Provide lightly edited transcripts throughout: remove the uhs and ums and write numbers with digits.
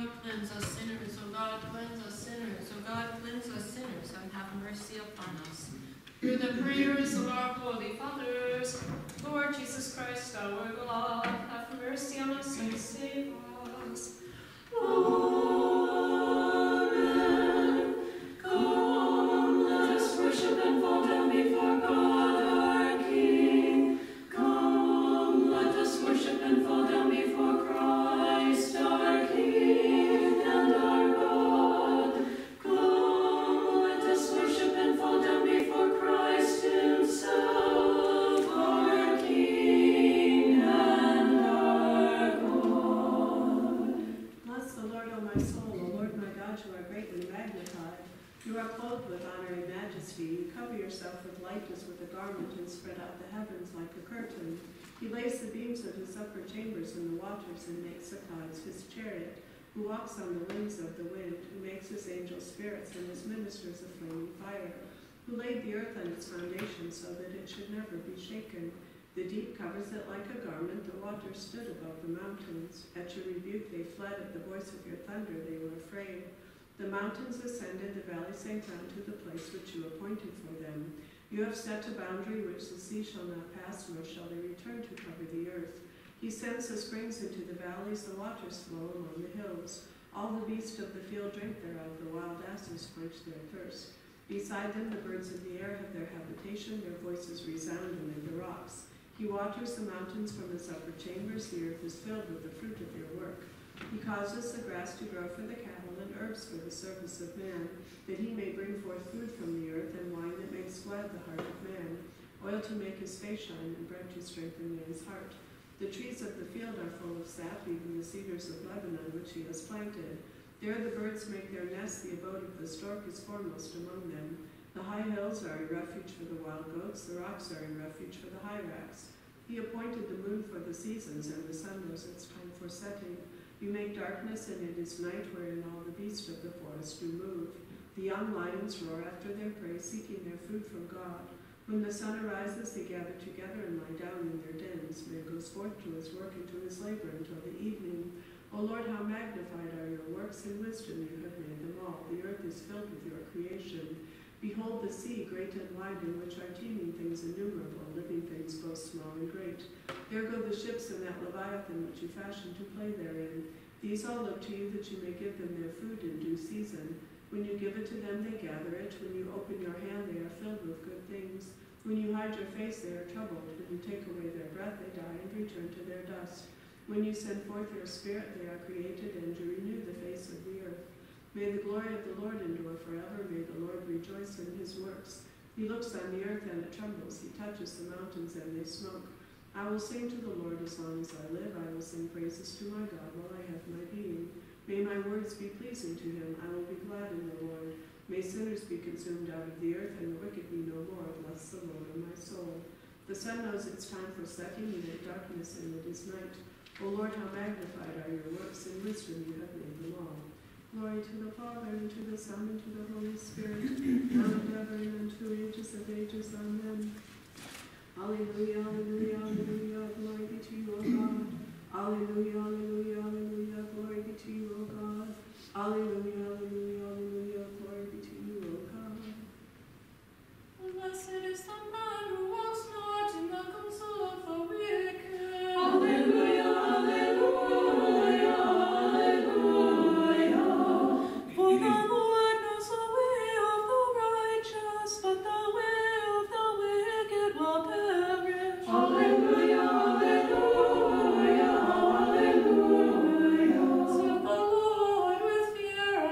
cleanse us sinners. O God, cleanse us sinners. O God, cleanse us sinners, and have mercy upon us. Through the prayers of our holy fathers, Lord Jesus Christ, our God, have mercy on us and save us. Amen. Come, let us worship and fall down before God our King. Come, let us worship and fall down before Christ our King and our God. Come, let us worship and fall down before Christ himself, our King and our God. Bless the Lord, O my soul. O Lord my God, you are greatly magnified. You are clothed with honor and majesty. You cover yourself with light as with a garment and spread out the heavens like a curtain. He lays the beams of his upper chambers in the waters and makes the clouds his chariot, who walks on the wings of the wind, who makes his angels spirits and his ministers a flaming fire, who laid the earth on its foundation so that it should never be shaken. The deep covers it like a garment, the waters stood above the mountains. At your rebuke they fled, at the voice of your thunder they were afraid. The mountains ascended, the valleys sank down to the place which you appointed for them. You have set a boundary which the sea shall not pass, nor shall they return to cover the earth. He sends the springs into the valleys, the waters flow among the hills. All the beasts of the field drink thereof, the wild asses quench their thirst. Beside them the birds of the air have their habitation, their voices resound amid the rocks. He waters the mountains from his upper chambers, the earth is filled with the fruit of their work. He causes the grass to grow for the cattle and herbs for the service of man, that he may bring forth food from the earth and wine that makes glad the heart of man, oil to make his face shine and bread to strengthen man's heart. The trees of the field are full of sap, even the cedars of Lebanon which he has planted. There the birds make their nests, the abode of the stork is foremost among them. The high hills are a refuge for the wild goats, the rocks are a refuge for the hierarchs. He appointed the moon for the seasons, and the sun knows its time for setting. You make darkness, and it is night, wherein all the beasts of the forest do move. The young lions roar after their prey, seeking their food from God. When the sun arises, they gather together and lie down in their dens. Man goes forth to his work and to his labor until the evening. O Lord, how magnified are your works, in wisdom you have made them all. The earth is filled with your creation. Behold the sea, great and wide, in which are teeming things innumerable, living things both small and great. There go the ships in that Leviathan which you fashioned to play therein. These all look to you that you may give them their food in due season. When you give it to them, they gather it. When you open your hand, they are filled with good things. When you hide your face, they are troubled. When you take away their breath, they die and return to their dust. When you send forth your spirit, they are created, and you renew the face of the earth. May the glory of the Lord endure forever. May the Lord rejoice in his works. He looks on the earth, and it trembles. He touches the mountains, and they smoke. I will sing to the Lord as long as I live. I will sing praises to my God while I have my being. May my words be pleasing to him. I will be glad in the Lord. May sinners be consumed out of the earth, and the wicked be no more. Bless the Lord, O my soul. The sun knows its time for setting, you make darkness, and it is night. O Lord, how magnified are your works. In wisdom you have made them all. Glory to the Father, and to the Son, and to the Holy Spirit, now and ever, and unto ages of ages. Amen. Alleluia, alleluia, alleluia, glory be to you, O God. Alleluia, alleluia, alleluia, glory be to you, O God. Alleluia, alleluia, alleluia, glory be to you, O God. Blessed is the man who walks not in the counsel of the wicked. Alleluia, alleluia, alleluia. For the Lord knows the way of the righteous, but the way of the wicked will perish. Alleluia, alleluia, alleluia. Serve the Lord with fear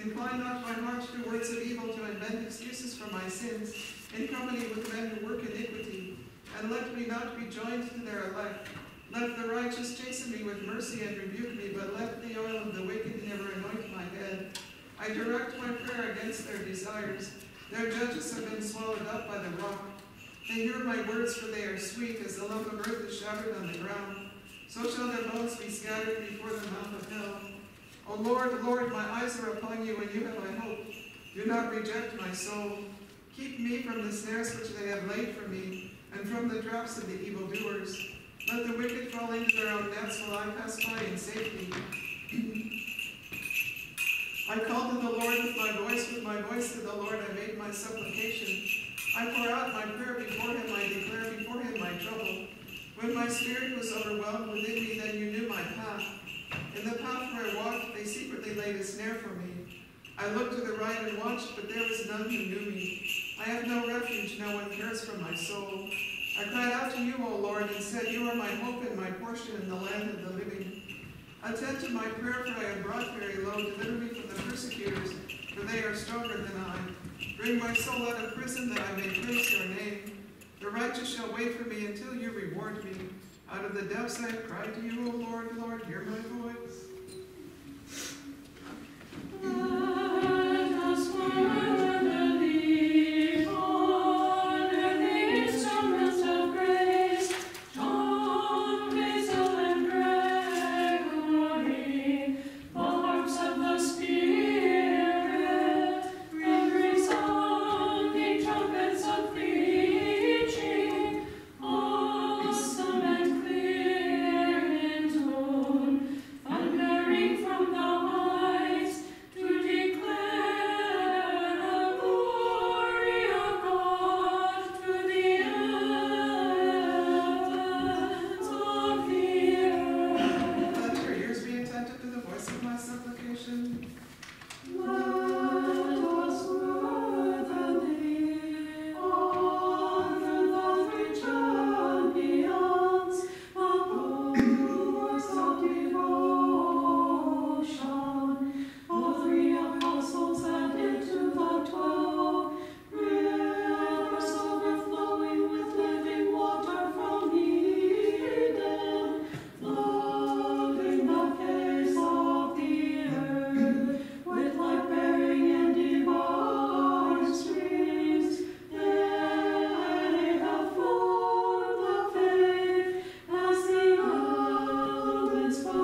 Incline not my heart to words of evil, to invent excuses for my sins, in company with men who work iniquity. And let me not be joined to their elect. Let the righteous chasten me with mercy and rebuke me, but let the oil of the wicked never anoint my head. I direct my prayer against their desires. Their judges have been swallowed up by the rock. They hear my words, for they are sweet, as the lump of earth is shattered on the ground. So shall their bones be scattered before the mouth of hell. O Lord, Lord, my eyes are upon you, and you have my hope. Do not reject my soul. Keep me from the snares which they have laid for me, and from the traps of the evildoers. Let the wicked fall into their own nets while I pass by in safety. I called to the Lord with my voice to the Lord I made my supplication. I pour out my prayer before him, I declare before him my trouble. When my spirit was overwhelmed within me, then you knew my path. In the path where I walked, they secretly laid a snare for me. I looked to the right and watched, but there was none who knew me. I have no refuge, no one cares for my soul. I cried out to you, O Lord, and said, you are my hope and my portion in the land of the living. Attend to my prayer, for I am brought very low. Deliver me from the persecutors, for they are stronger than I. Bring my soul out of prison, that I may praise your name. The righteous shall wait for me until you reward me. Out of the depths I have cried to you, O Lord, Lord, hear my voice. Let us worthily honor the instruments of grace, John, Vigil, and Gregory, the harps of the Spirit, resounding trumpets of preaching, awesome and clear in tone, thundering from the heights to declare the glory of God to the ends of the earth. Let your ears be attentive to the voice of my supplication. Let us worthily honor the three champions, the powers of devotion, the three apostles added to the 12, rivers overflowing with living water from Eden, flooding the face of the earth with light-bearing and divine streams. They have formed the faith as the elements for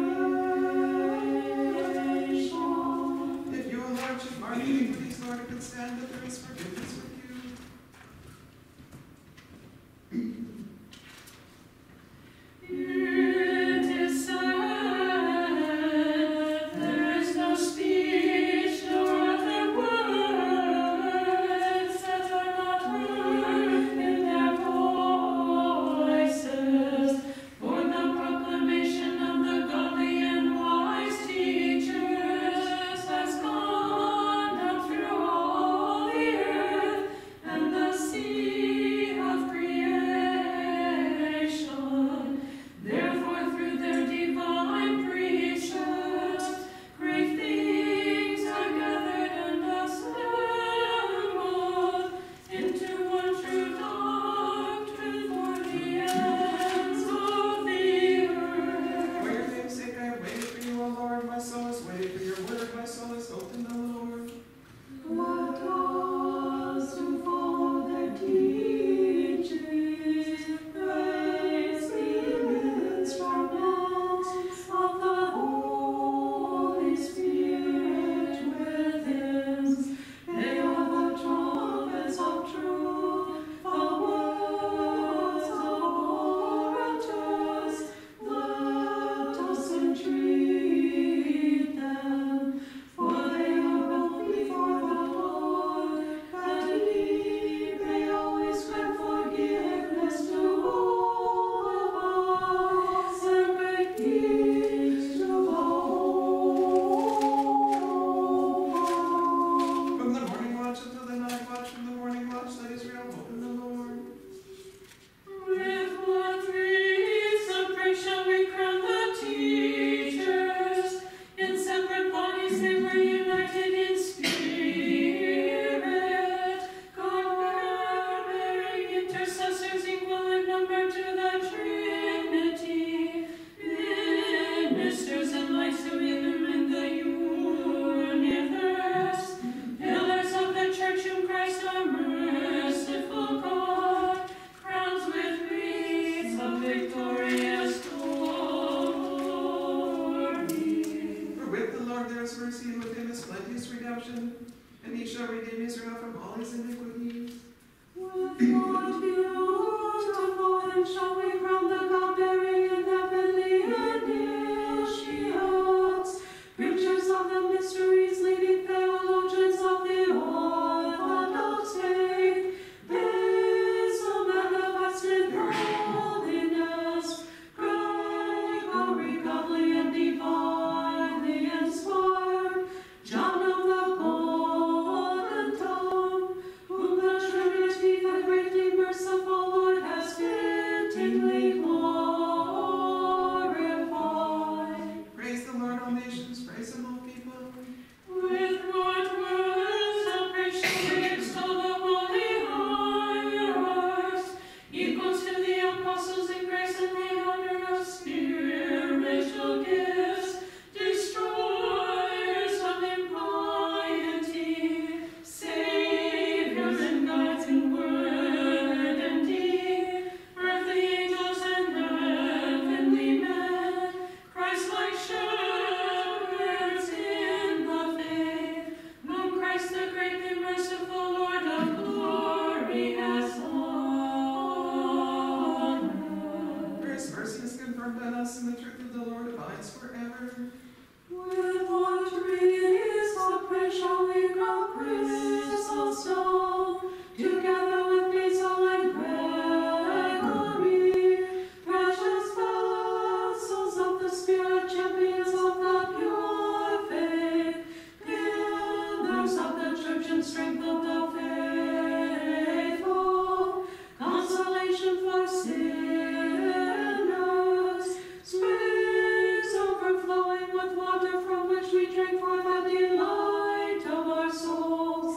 creation. If you, O Lord, should mark iniquities, Lord, who can stand, that there is forgiveness with you. It is said, there is no speech nor other words that are not heard in their voices, for the proclamation of the godly and wise teachers has gone up through all the earth, mercy, with him is plenteous redemption, and he shall redeem Israel from all his iniquities. With what beautiful hymn shall we crown the God-bearing and heavenly initiates, preachers of the mysteries, leading theologians of the Orthodox faith, wisdom manifested holiness, Gregory, godly and divinely inspired, John of the golden tongue, whom the Trinity, the greatly merciful Lord, has fittingly glorified. Praise the Lord, all nations, praise him, all people. With what words of praise shall we extol the holy hierarchs, equals to the apostles in grace and the honor of spiritual gifts, destroyers of impiety, saviors and guides in word and deed, earthly angels and heavenly men, Christ-like shepherds in the faith, whom Christ the great and merciful Lord of glory has honored. For his mercy is confirmed on us, and the truth of the Lord abides forever. With what wreaths of praise shall we crown crystal stone, together with Basil and Gregory, precious vessels of the Spirit, champions of the pure faith, pillars of the church and strength of the faithful, consolation for sinners, springs overflowing with water from which we drink for the delight of our souls.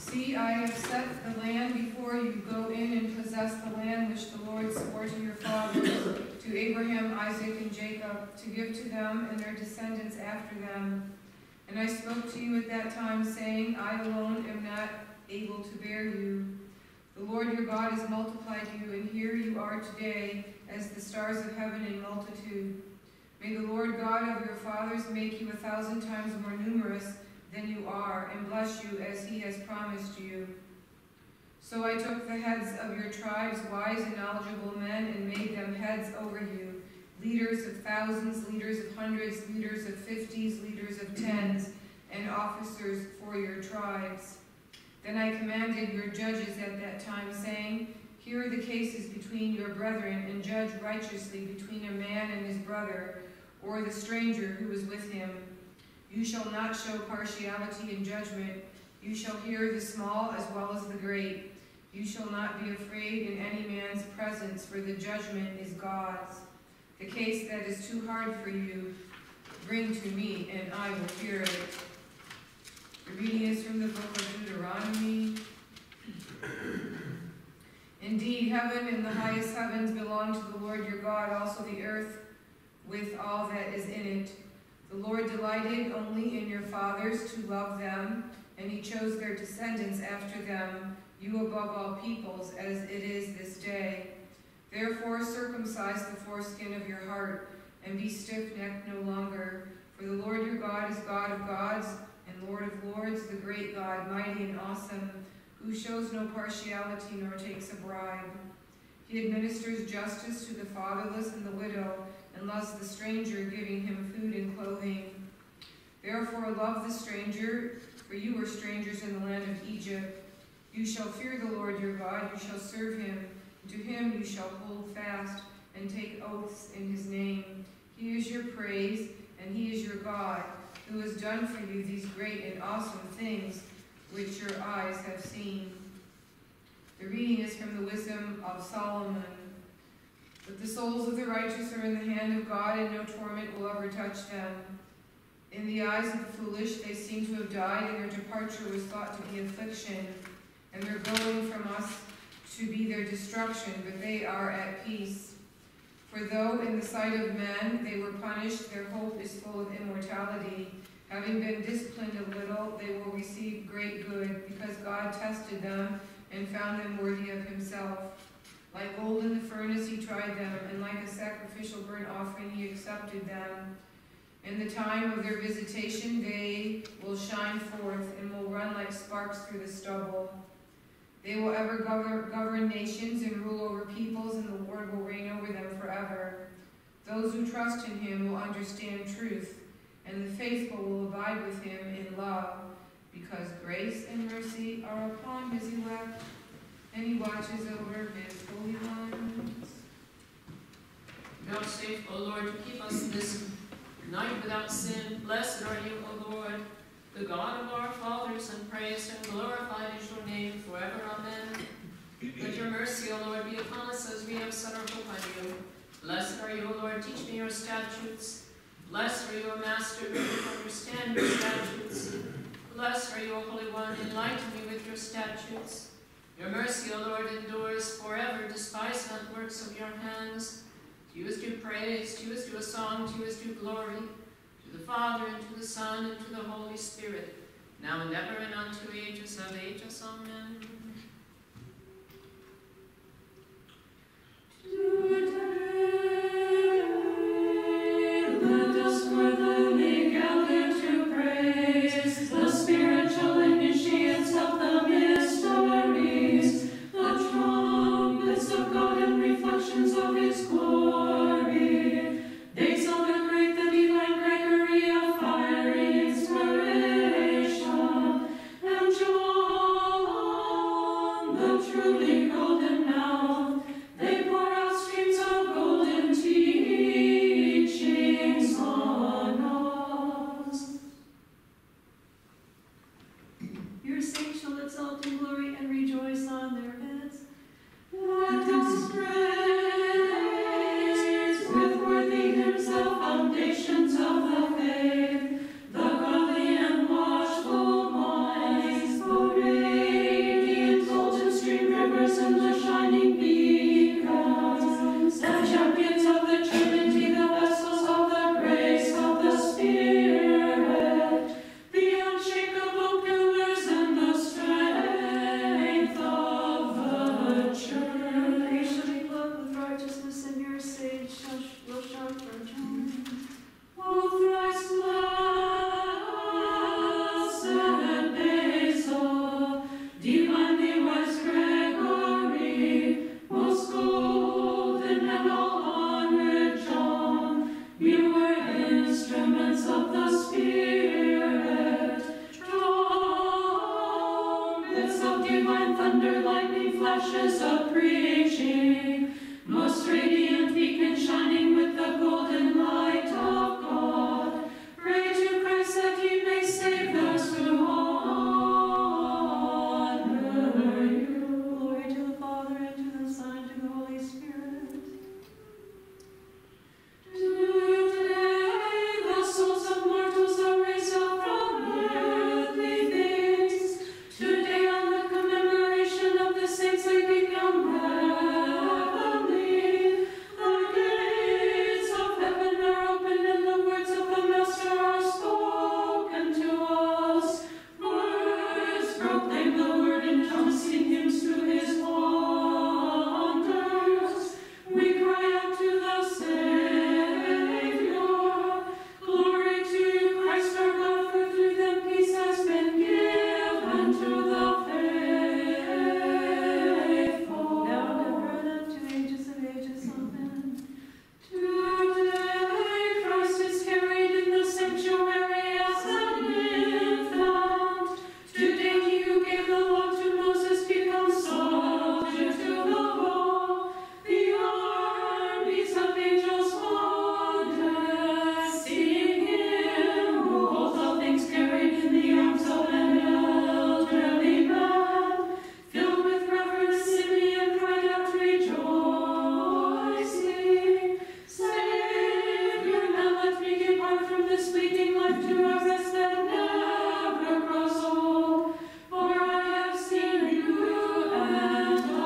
See, I have set the land before you. Go in and possess the land which the Lord swore to your fathers, to Abraham, Isaac, and Jacob, to give to them and their descendants after them. And I spoke to you at that time, saying, I alone am not able to bear you. The Lord your God has multiplied you, and here you are today, as the stars of heaven in multitude. May the Lord God of your fathers make you 1,000 times more numerous than you are, and bless you as he has promised you. So I took the heads of your tribes, wise and knowledgeable men, and made them heads over you, leaders of thousands, leaders of hundreds, leaders of 50s, leaders of 10s, and officers for your tribes. Then I commanded your judges at that time, saying, Here are the cases between your brethren, and judge righteously between a man and his brother, or the stranger who is with him. You shall not show partiality in judgment. You shall hear the small as well as the great. You shall not be afraid in any man's presence, for the judgment is God's. The case that is too hard for you, bring to me, and I will hear it. The reading is from the book of Deuteronomy. Indeed, heaven and the highest heavens belong to the Lord your God, also the earth with all that is in it. The Lord delighted only in your fathers to love them, and he chose their descendants after them, you above all peoples, as it is this day. Therefore circumcise the foreskin of your heart, and be stiff-necked no longer. For the Lord your God is God of gods, and Lord of lords, the great God, mighty and awesome, who shows no partiality nor takes a bribe. He administers justice to the fatherless and the widow, and loves the stranger, giving him food and clothing. Therefore love the stranger, for you were strangers in the land of Egypt. You shall fear the Lord your God, you shall serve him. To him you shall hold fast, and take oaths in his name. He is your praise, and he is your God, who has done for you these great and awesome things, which your eyes have seen. The reading is from the Wisdom of Solomon. But the souls of the righteous are in the hand of God, and no torment will ever touch them. In the eyes of the foolish they seem to have died, and their departure was thought to be affliction, and their going from us to be their destruction, but they are at peace. For though in the sight of men they were punished, their hope is full of immortality. Having been disciplined a little, they will receive great good, because God tested them and found them worthy of himself. Like gold in the furnace he tried them, and like a sacrificial burnt offering he accepted them. In the time of their visitation they will shine forth, and will run like sparks through the stubble. They will ever govern nations and rule over peoples, and the Lord will reign over them forever. Those who trust in him will understand truth, and the faithful will abide with him in love, because grace and mercy are upon his elect, and he watches over his holy ones. Vouchsafe, O Lord, to keep us this night without sin. Blessed are you, O Lord, the God of our fathers, and praised and glorified is your name forever. Amen. Let your mercy, O Lord, be upon us as we have set our hope on you. Blessed are you, O Lord, teach me your statutes. Blessed are you, O Master, who understand your statutes. Blessed are you, O Holy One, enlighten me with your statutes. Your mercy, O Lord, endures forever. Despise not the works of your hands. To you is due praise, to you is due a song, to you is due glory, to the Father, and to the Son, and to the Holy Spirit, now and ever, and unto ages of ages. Amen. Let us worthily gather to praise the spiritual initiates of the mysteries, the trumpets of God and reflections of his glory. Days of the great, the divine Gregory of fiery inspiration, and John, the truly golden mouth. They pour out streams of golden teachings on us. Your saints shall exalt in glory and rejoice on their beds. Let us praise with worthy hymns the foundations of the faith, the godly and watchful minds, the trumpets of divine thunder, lightning flashes of preaching, most radiant beacon shining with the golden light of God. Pray to Christ that he may save those who honor you. Glory to the Father, and to the Son, and to the Holy Spirit. Today the souls of mortals are raised up from earthly things. Today on the commemoration of the saints they become heavenly. The gates of heaven are opened and the words of the Master are spoken to us. Words proclaim the word and tongues sing hymns to his wonders. We cry out to the Savior. Glory to Christ our God, for through them peace has been given to the faithful. Now and ever and unto ages of ages. Amen. Today Christ is carried in the sanctuary as an infant. Today he who gave the law to Moses becomes subject to the law. The armies of angels wonder, seeing him who holds all things carried in the arms of an elderly man. Filled with reverence, Simeon cried out rejoicing, Savior, now let me depart from this fleeting life to a rest that never grows old. For I have seen you, and I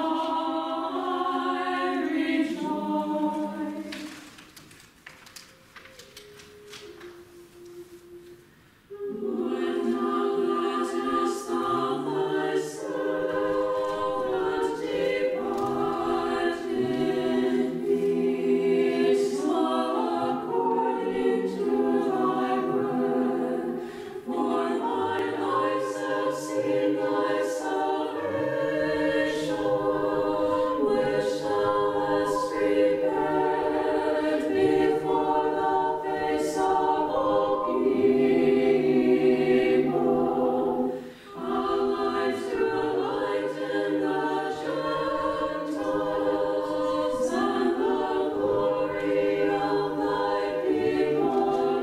rejoice. Lord, now lettest thou thy servant depart in peace, according to thy word. For mine eyes have seen thy salvation, which thou hast prepared before the face of all people, a light to lighten the Gentiles, and the glory of thy people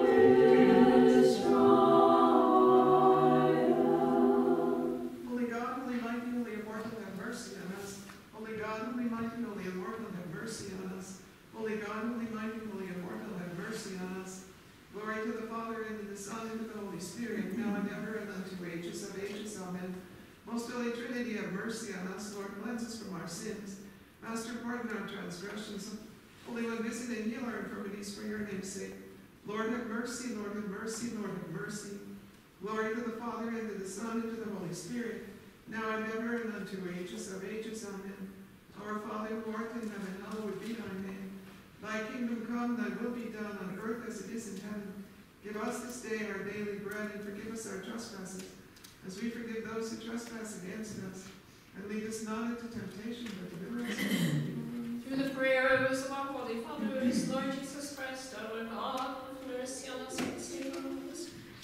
Israel. Holy God, holy mighty, holy immortal, have mercy on us. Holy God, holy mighty, holy immortal, have mercy on us. Holy God, holy mighty, holy immortal, have mercy on us. Glory to the Father, and to the Son, and to the Holy Spirit, now and ever, and unto ages of ages. Amen. Most Holy Trinity, have mercy on us. Lord, cleanse us from our sins. Master, pardon our transgressions. Holy One, visit and heal our infirmities for your name's sake. Lord, have mercy. Lord, have mercy. Lord, have mercy. Glory to the Father, and to the Son, and to the Holy Spirit, now and ever, and unto ages of ages. Amen. Our Father, who art in heaven, hallowed be thy name. Thy kingdom come, thy will be done on earth as it is in heaven. Give us this day our daily bread, and forgive us our trespasses, as we forgive those who trespass against us. And lead us not into temptation, but deliver us from evil. Through the prayers of our Holy Fathers, Lord Jesus Christ, our God, have mercy on us and save us.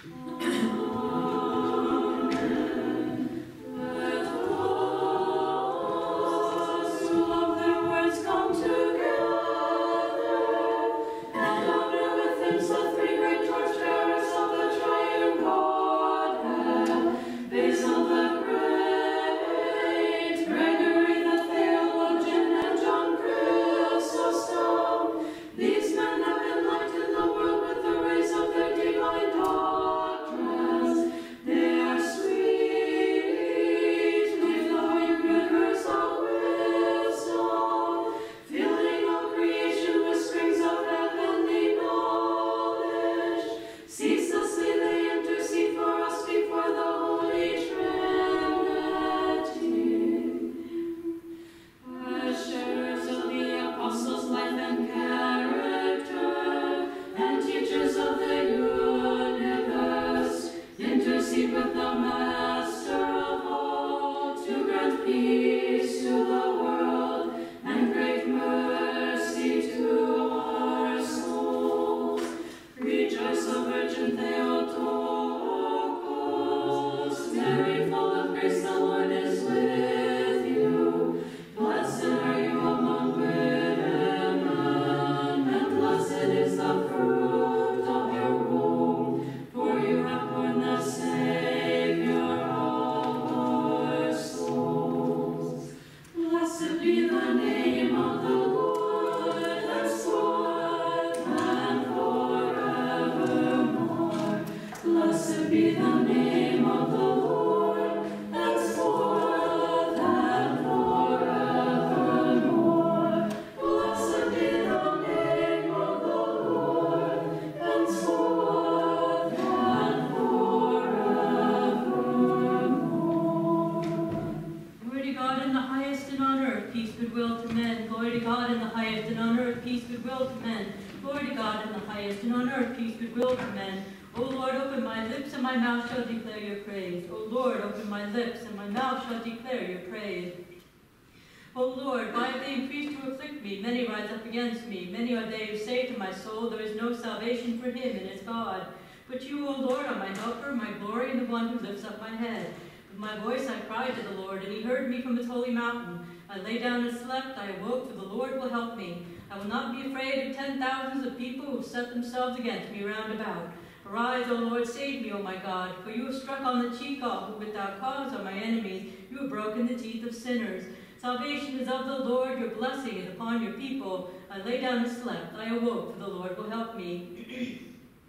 Let us who love their words come together, and honor with hymns the three great torch-bearers of the triune Godhead, Basil the Great, Gregory the Theologian, and John Chrysostom. These men have enlightened the world with the rays of their divine doctrines. They are sweet, they flow in rivers of wisdom, filling all creation with springs of heavenly knowledge. Ceaselessly they intercede for us before the Holy Trinity. As sharers of the Apostles' life and character, and teachers of the universe, intercede with the Master of all to grant peace to the world and great mercy to our souls. Rejoice, O Virgin Theotokos, Mary, full of grace, the Lord is highest, and on earth peace, goodwill to men. Glory to God in the highest, and on earth peace, goodwill to men. O Lord, open my lips, and my mouth shall declare your praise. O Lord, open my lips, and my mouth shall declare your praise. O Lord, why have they increased to afflict me? Many rise up against me. Many are they who say to my soul, there is no salvation for him in his God. But you, O Lord, are my helper, my glory, and the one who lifts up my head. With my voice I cried to the Lord, and he heard me from his holy mountain. I lay down and slept, I awoke, for the Lord will help me. I will not be afraid of 10,000s of people who have set themselves against me round about. Arise, O Lord, save me, O my God, for you have struck on the cheek all who without cause are my enemies. You have broken the teeth of sinners. Salvation is of the Lord, your blessing is upon your people. I lay down and slept, I awoke, for the Lord will help me.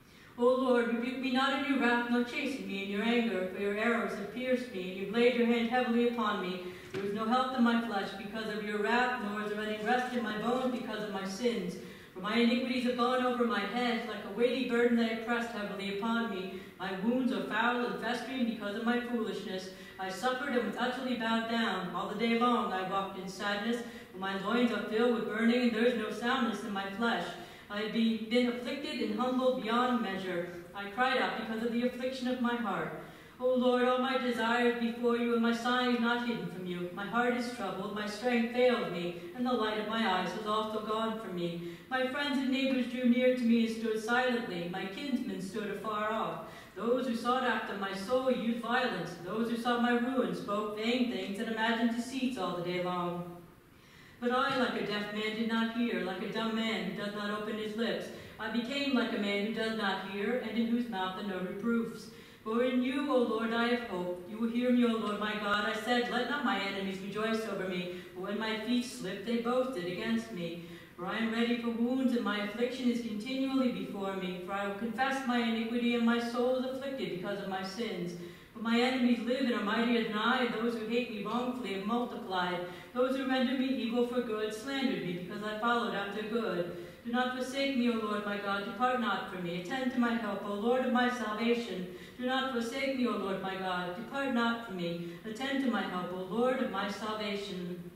O Lord, rebuke me not in your wrath, nor chasten me in your anger, for your arrows have pierced me, and you have laid your hand heavily upon me. There is no health in my flesh because of your wrath, nor is there any rest in my bones because of my sins. For my iniquities have gone over my head, like a weighty burden they have pressed heavily upon me. My wounds are foul and festering because of my foolishness. I suffered and was utterly bowed down. All the day long I walked in sadness, for my loins are filled with burning, and there is no soundness in my flesh. I have been afflicted and humbled beyond measure. I cried out because of the affliction of my heart. O Lord, all my desires before you, and my sighing is not hidden from you. My heart is troubled, my strength failed me, and the light of my eyes has also gone from me. My friends and neighbors drew near to me and stood silently. My kinsmen stood afar off. Those who sought after my soul used violence. Those who sought my ruin spoke vain things and imagined deceits all the day long. But I, like a deaf man, did not hear, like a dumb man who does not open his lips. I became like a man who does not hear, and in whose mouth are no reproofs. For in you, O Lord, I have hope. You will hear me, O Lord my God. I said, let not my enemies rejoice over me. For when my feet slipped, they boasted against me. For I am ready for wounds, and my affliction is continually before me. For I will confess my iniquity, and my soul is afflicted because of my sins. For my enemies live and are mightier than I. Those who hate me wrongfully have multiplied. Those who render me evil for good slandered me, because I followed after good. Do not forsake me, O Lord my God. Depart not from me. Attend to my help, O Lord of my salvation. Do not forsake me, O Lord my God. Depart not from me. Attend to my help, O Lord of my salvation.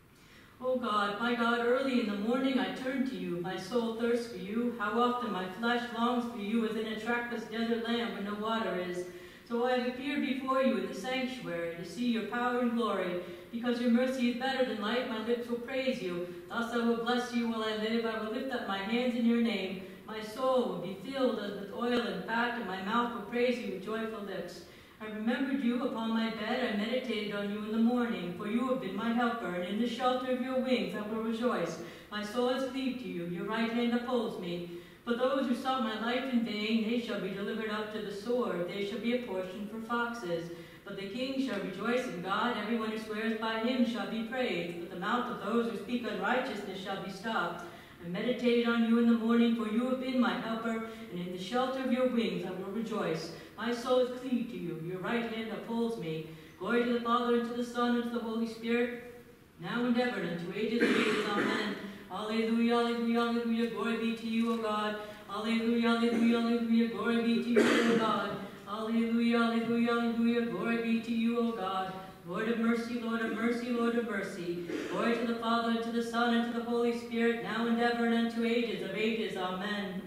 O God, my God, early in the morning I turn to you. My soul thirsts for you. How often my flesh longs for you as in a trackless desert land where no water is. So I have appeared before you in the sanctuary to see your power and glory. Because your mercy is better than life, my lips will praise you. Thus I will bless you while I live. I will lift up my hands in your name. My soul will be filled as with oil and fat, and my mouth will praise you with joyful lips. I remembered you upon my bed. I meditated on you in the morning. For you have been my helper, and in the shelter of your wings I will rejoice. My soul has cleaved to you. Your right hand upholds me. But those who sought my life in vain, they shall be delivered up to the sword. They shall be a portion for foxes. But the king shall rejoice in God. Everyone who swears by him shall be praised. But the mouth of those who speak unrighteousness shall be stopped. I meditated on you in the morning, for you have been my helper, and in the shelter of your wings I will rejoice. My soul is cleaved to you. Your right hand upholds me. Glory to the Father, and to the Son, and to the Holy Spirit, now and ever, and to ages and ages. Amen. Alleluia, alleluia, alleluia. Glory be to you, O God. Alleluia, alleluia, alleluia. Glory be to you, O God. Alleluia, alleluia, alleluia. Glory be to you, O God. Lord of mercy, Lord of mercy, Lord of mercy. Glory to the Father, and to the Son, and to the Holy Spirit, now and ever, and unto ages of ages. Amen.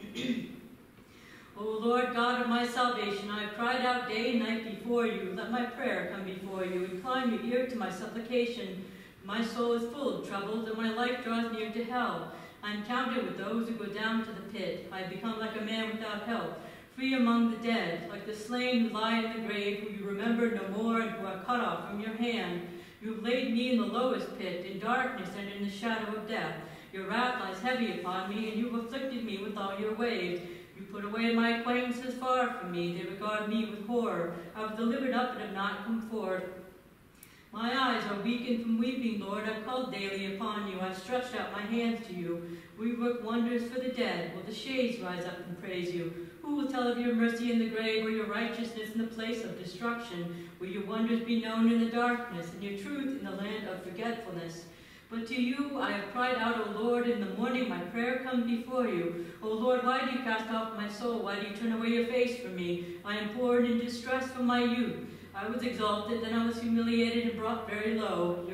O Lord God of my salvation, I have cried out day and night before you. Let my prayer come before you. Incline your ear to my supplication. My soul is full of troubles, and my life draws near to hell. I am counted with those who go down to the pit. I have become like a man without help, free among the dead, like the slain who lie in the grave, who you remember no more, and who are cut off from your hand. You have laid me in the lowest pit, in darkness and in the shadow of death. Your wrath lies heavy upon me, and you have afflicted me with all your waves. You put away my acquaintances far from me. They regard me with horror. I was delivered up and have not come forth. My eyes are weakened from weeping, Lord. I've called daily upon you. I've stretched out my hands to you. We work wonders for the dead. Will the shades rise up and praise you? Who will tell of your mercy in the grave, or your righteousness in the place of destruction? Will your wonders be known in the darkness, and your truth in the land of forgetfulness? But to you I have cried out, O Lord. In the morning my prayer comes before you. O Lord, why do you cast off my soul? Why do you turn away your face from me? I am poor and in distress from my youth. I was exalted, then I was humiliated and brought very low. Your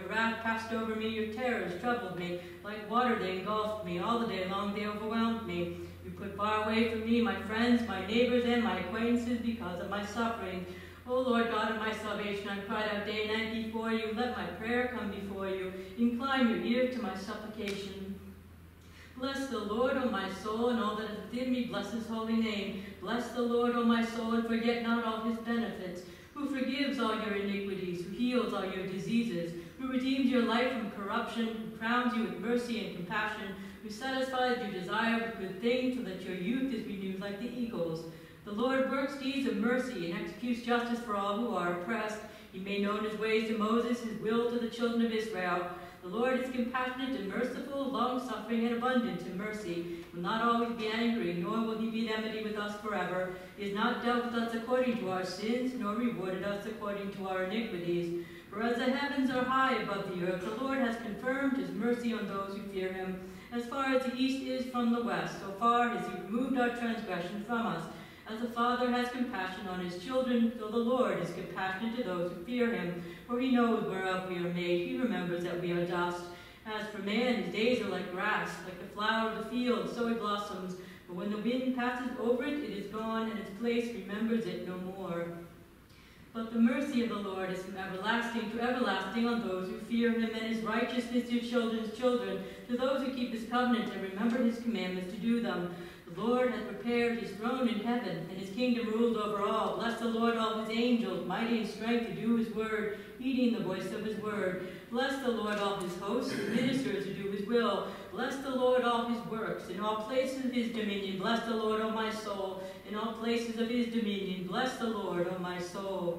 Your wrath passed over me, your terrors troubled me. Like water they engulfed me, all the day long they overwhelmed me. You put far away from me my friends, my neighbors, and my acquaintances because of my suffering. O Lord God of my salvation, I cried out day and night before you. Let my prayer come before you. Incline your ear to my supplication. Bless the Lord, O my soul, and all that is within me. Bless his holy name. Bless the Lord, O my soul, and forget not all his benefits. Who forgives all your iniquities, who heals all your diseases, who redeems your life from corruption, who crowns you with mercy and compassion, who satisfies your desire with good things so that your youth is renewed like the eagles. The Lord works deeds of mercy and executes justice for all who are oppressed. He made known his ways to Moses, his will to the children of Israel. The Lord is compassionate and merciful, long-suffering and abundant in mercy. He will not always be angry, nor will he be in enmity with us forever. He has not dealt with us according to our sins, nor rewarded us according to our iniquities. For as the heavens are high above the earth, the Lord has confirmed his mercy on those who fear him. As far as the east is from the west, so far has he removed our transgression from us. As the Father has compassion on his children, so the Lord is compassionate to those who fear him. For he knows whereof we are made. He remembers that we are dust. As for man, his days are like grass, like the flower of the field, so it blossoms. But when the wind passes over it, it is gone, and its place remembers it no more. But the mercy of the Lord is from everlasting to everlasting on those who fear him, and his righteousness to children's children, to those who keep his covenant and remember his commandments to do them. The Lord has prepared his throne in heaven, and his kingdom rules over all. Bless the Lord, all his angels, mighty in strength to do his word, heeding the voice of his word. Bless the Lord, all his hosts, ministers who do his will. Bless the Lord, all his works, in all places of his dominion. Bless the Lord, O my soul, in all places of his dominion. Bless the Lord, O my soul.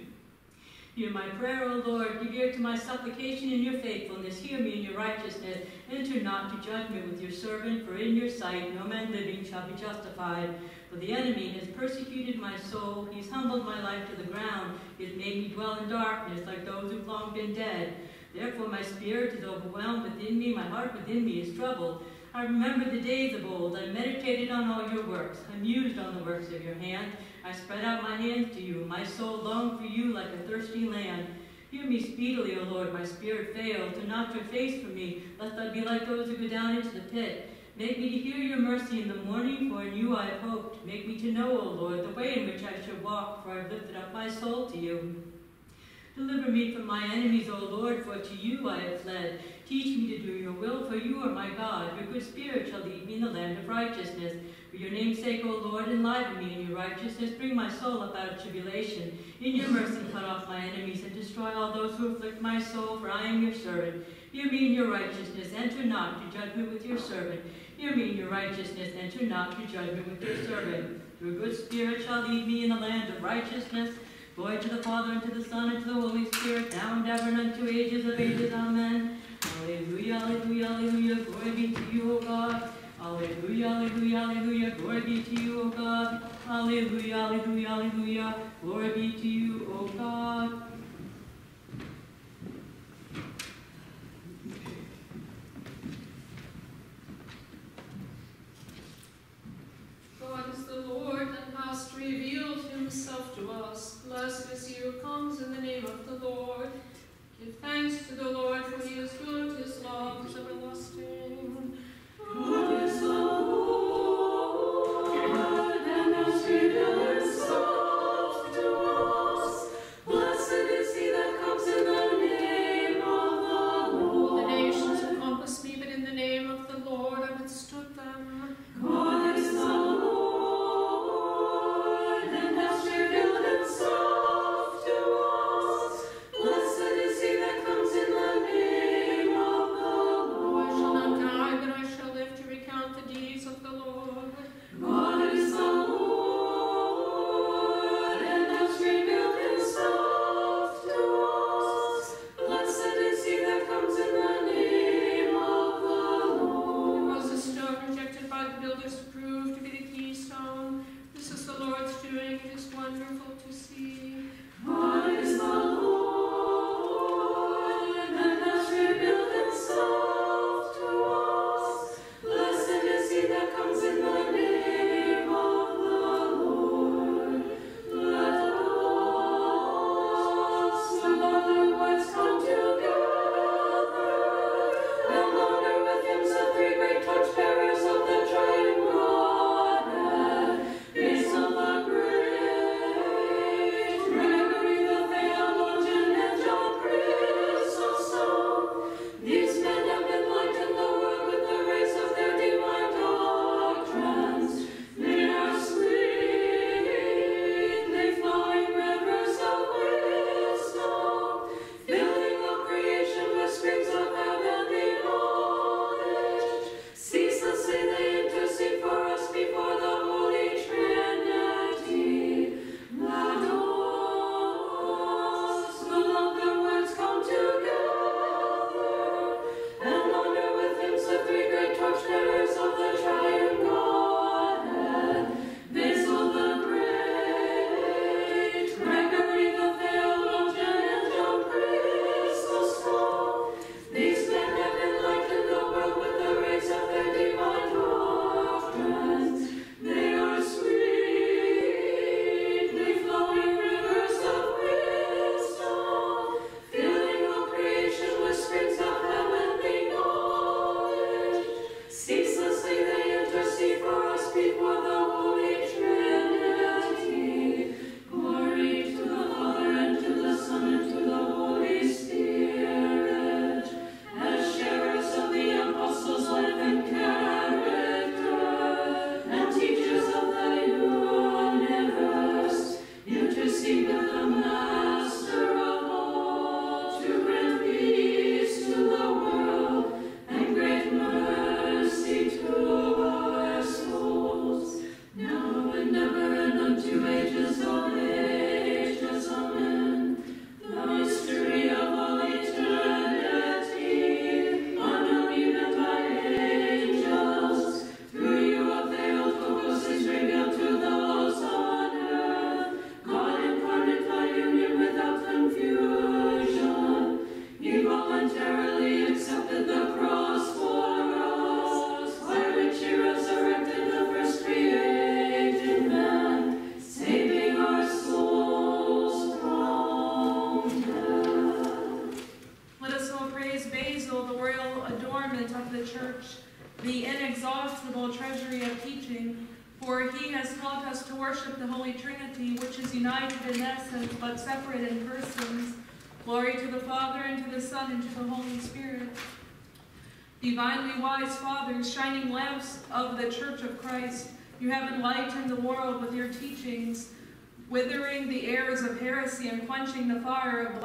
Hear my prayer, O Lord. Give ear to my supplication in your faithfulness. Hear me in your righteousness. Enter not to judgment with your servant, for in your sight no man living shall be justified. For the enemy has persecuted my soul. He has humbled my life to the ground. He has made me dwell in darkness like those who have long been dead. Therefore my spirit is overwhelmed within me. My heart within me is troubled. I remember the days of old. I meditated on all your works. I mused on the works of your hand. I spread out my hands to you. My soul longed for you like a thirsty land. Hear me speedily, O Lord. My spirit fails. Turn not your face from me, lest I be like those who go down into the pit. Make me to hear your mercy in the morning, for in you I have hoped. Make me to know, O Lord, the way in which I should walk, for I have lifted up my soul to you. Deliver me from my enemies, O Lord, for to you I have fled. Teach me to do your will, for you are my God. Your good spirit shall lead me in the land of righteousness. For your name's sake, O Lord, enliven me in your righteousness. Bring my soul up out of tribulation. In your mercy cut off my enemies, and destroy all those who afflict my soul, for I am your servant. Hear me in your righteousness. Enter not to judgment with your servant. Hear me in your righteousness. Enter not to judgment with your servant. Your good spirit shall lead me in the land of righteousness. Glory to the Father, and to the Son, and to the Holy Spirit, now and ever, and unto ages of ages. Amen. Alleluia, alleluia, alleluia. Glory be to you, O God. Alleluia, alleluia, alleluia. Glory be to you, O God. Alleluia, alleluia, alleluia. Glory be to you, O God. God is the Lord, and hath revealed himself to us. Blessed is he who comes in the name of the Lord. Give thanks to the Lord, for he is good, his love is everlasting. God is the Lord, and has revealed himself to us. Blessed fundament of the church, the inexhaustible treasury of teaching. For he has taught us to worship the Holy Trinity, which is united in essence but separate in persons. Glory to the Father, and to the Son, and to the Holy Spirit. Divinely wise fathers, shining lamps of the Church of Christ, you have enlightened the world with your teachings, withering the airs of heresy and quenching the fire of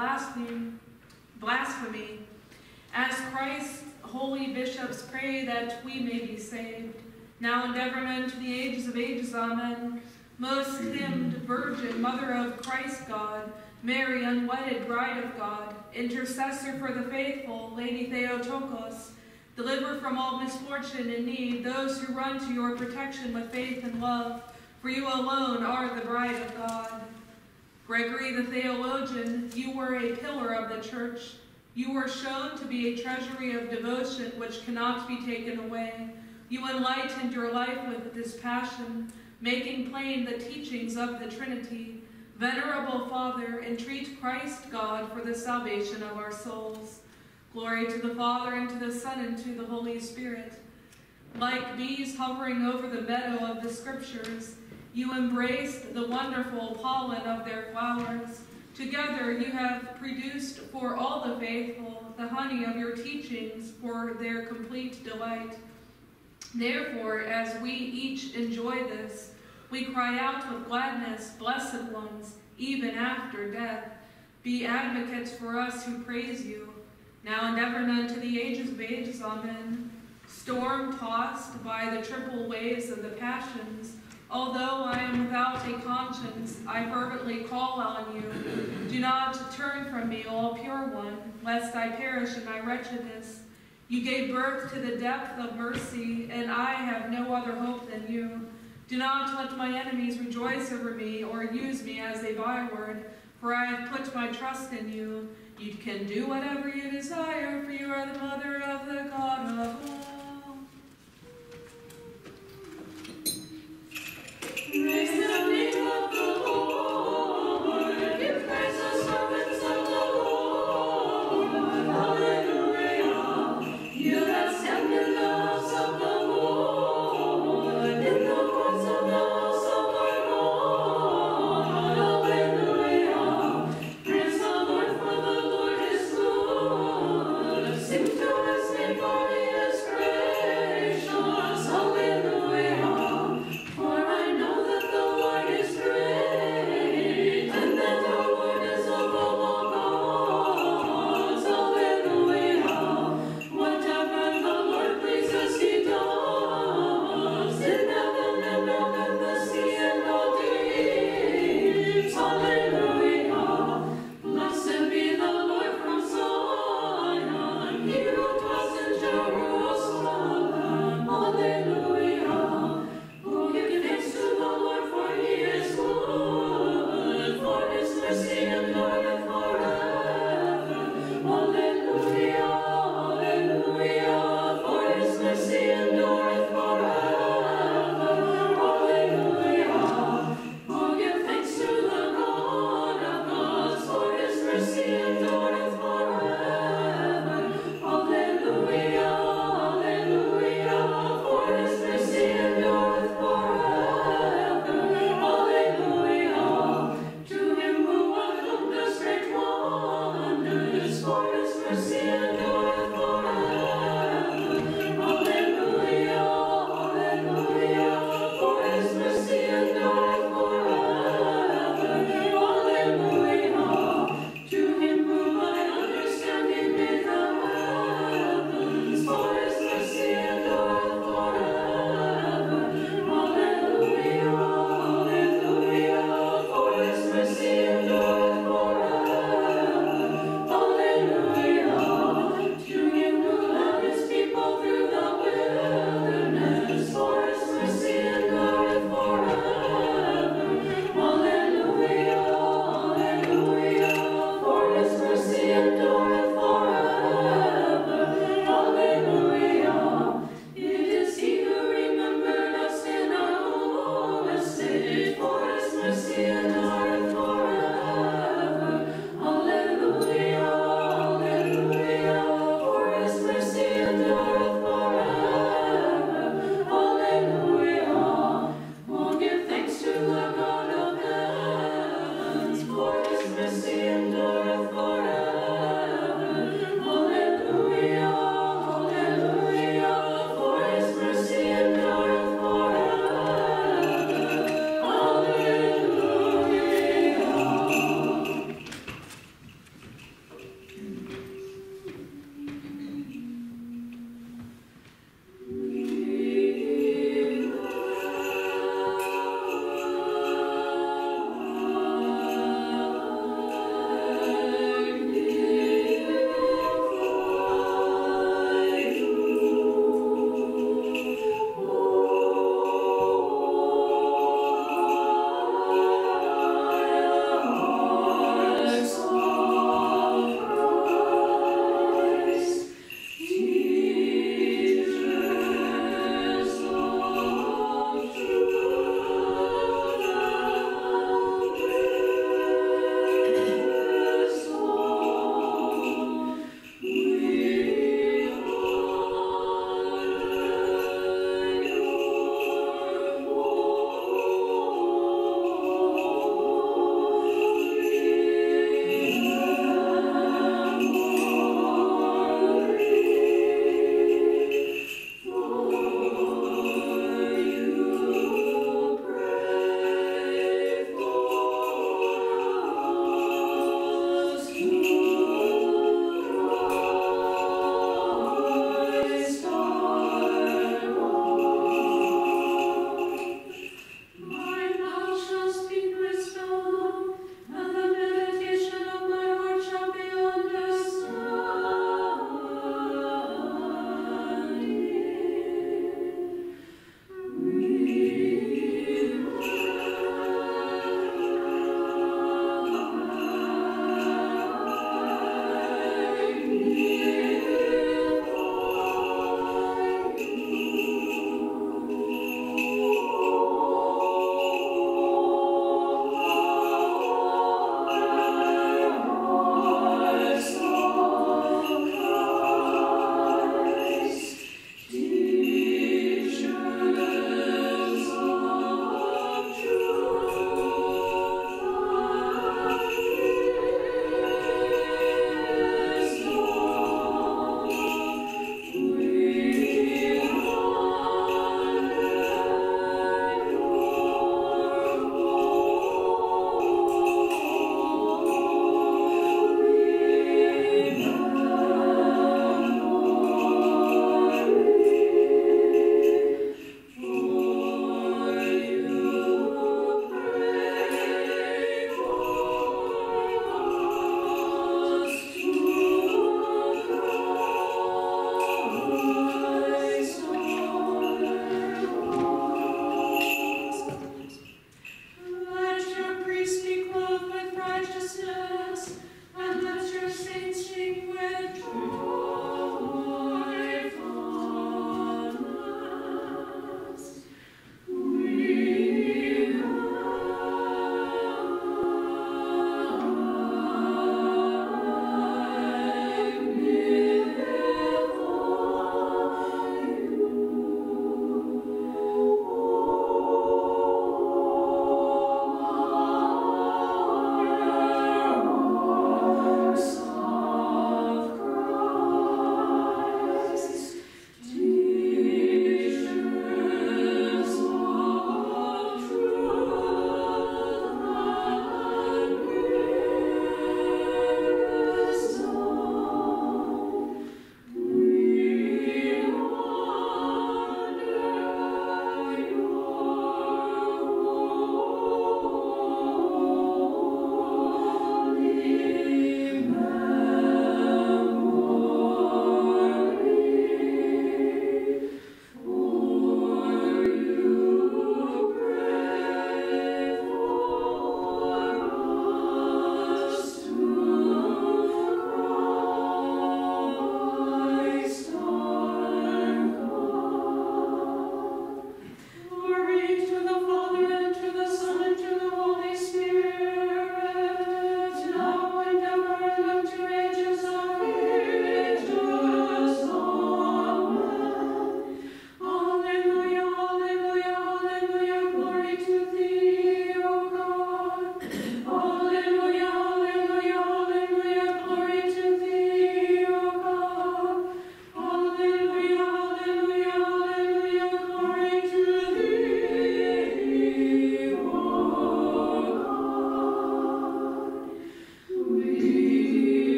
blasphemy. As Christ's holy bishops pray that we may be saved, now and ever and to the ages of ages. Amen. Most hymned Virgin, Mother of Christ God, Mary, unwedded Bride of God, intercessor for the faithful, Lady Theotokos, deliver from all misfortune and need those who run to your protection with faith and love, for you alone are the bride of God. Gregory the theologian, you were a pillar of the church. You were shown to be a treasury of devotion which cannot be taken away. You enlightened your life with this passion, making plain the teachings of the Trinity. Venerable Father, entreat Christ God for the salvation of our souls. Glory to the Father, and to the Son, and to the Holy Spirit. Like bees hovering over the meadow of the Scriptures, you embraced the wonderful pollen of their flowers. Together you have produced for all the faithful the honey of your teachings for their complete delight. Therefore, as we each enjoy this, we cry out with gladness, blessed ones, even after death. Be advocates for us who praise you, now and ever and unto the ages of ages. Amen. Storm-tossed by the triple waves of the passions, although I am without a conscience, I fervently call on you. Do not turn from me, all pure one, lest I perish in my wretchedness. You gave birth to the depth of mercy, and I have no other hope than you. Do not let my enemies rejoice over me or use me as a byword, for I have put my trust in you. You can do whatever you desire, for you are the mother of the God of all. Praise the name of the Lord. Give praise to servants of the Lord. Hallelujah. You that stand in the house of the Lord, in the courts of the house of our Lord. Hallelujah. Praise the Lord, for the Lord is good. Sing to his name, for he is great.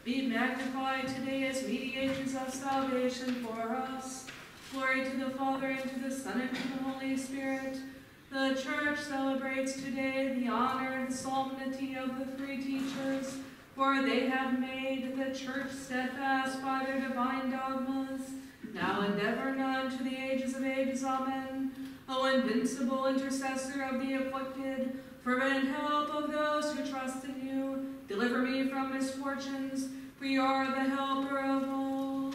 be magnified today as mediators of salvation for us. Glory to the Father, and to the Son, and to the Holy Spirit. The Church celebrates today the honor and solemnity of the three teachers, for they have made the Church steadfast by their divine dogmas, now and ever and unto the ages of ages. Amen. O invincible intercessor of the afflicted, fervent help of those who trust in you, deliver me from misfortunes, for you are the helper of all.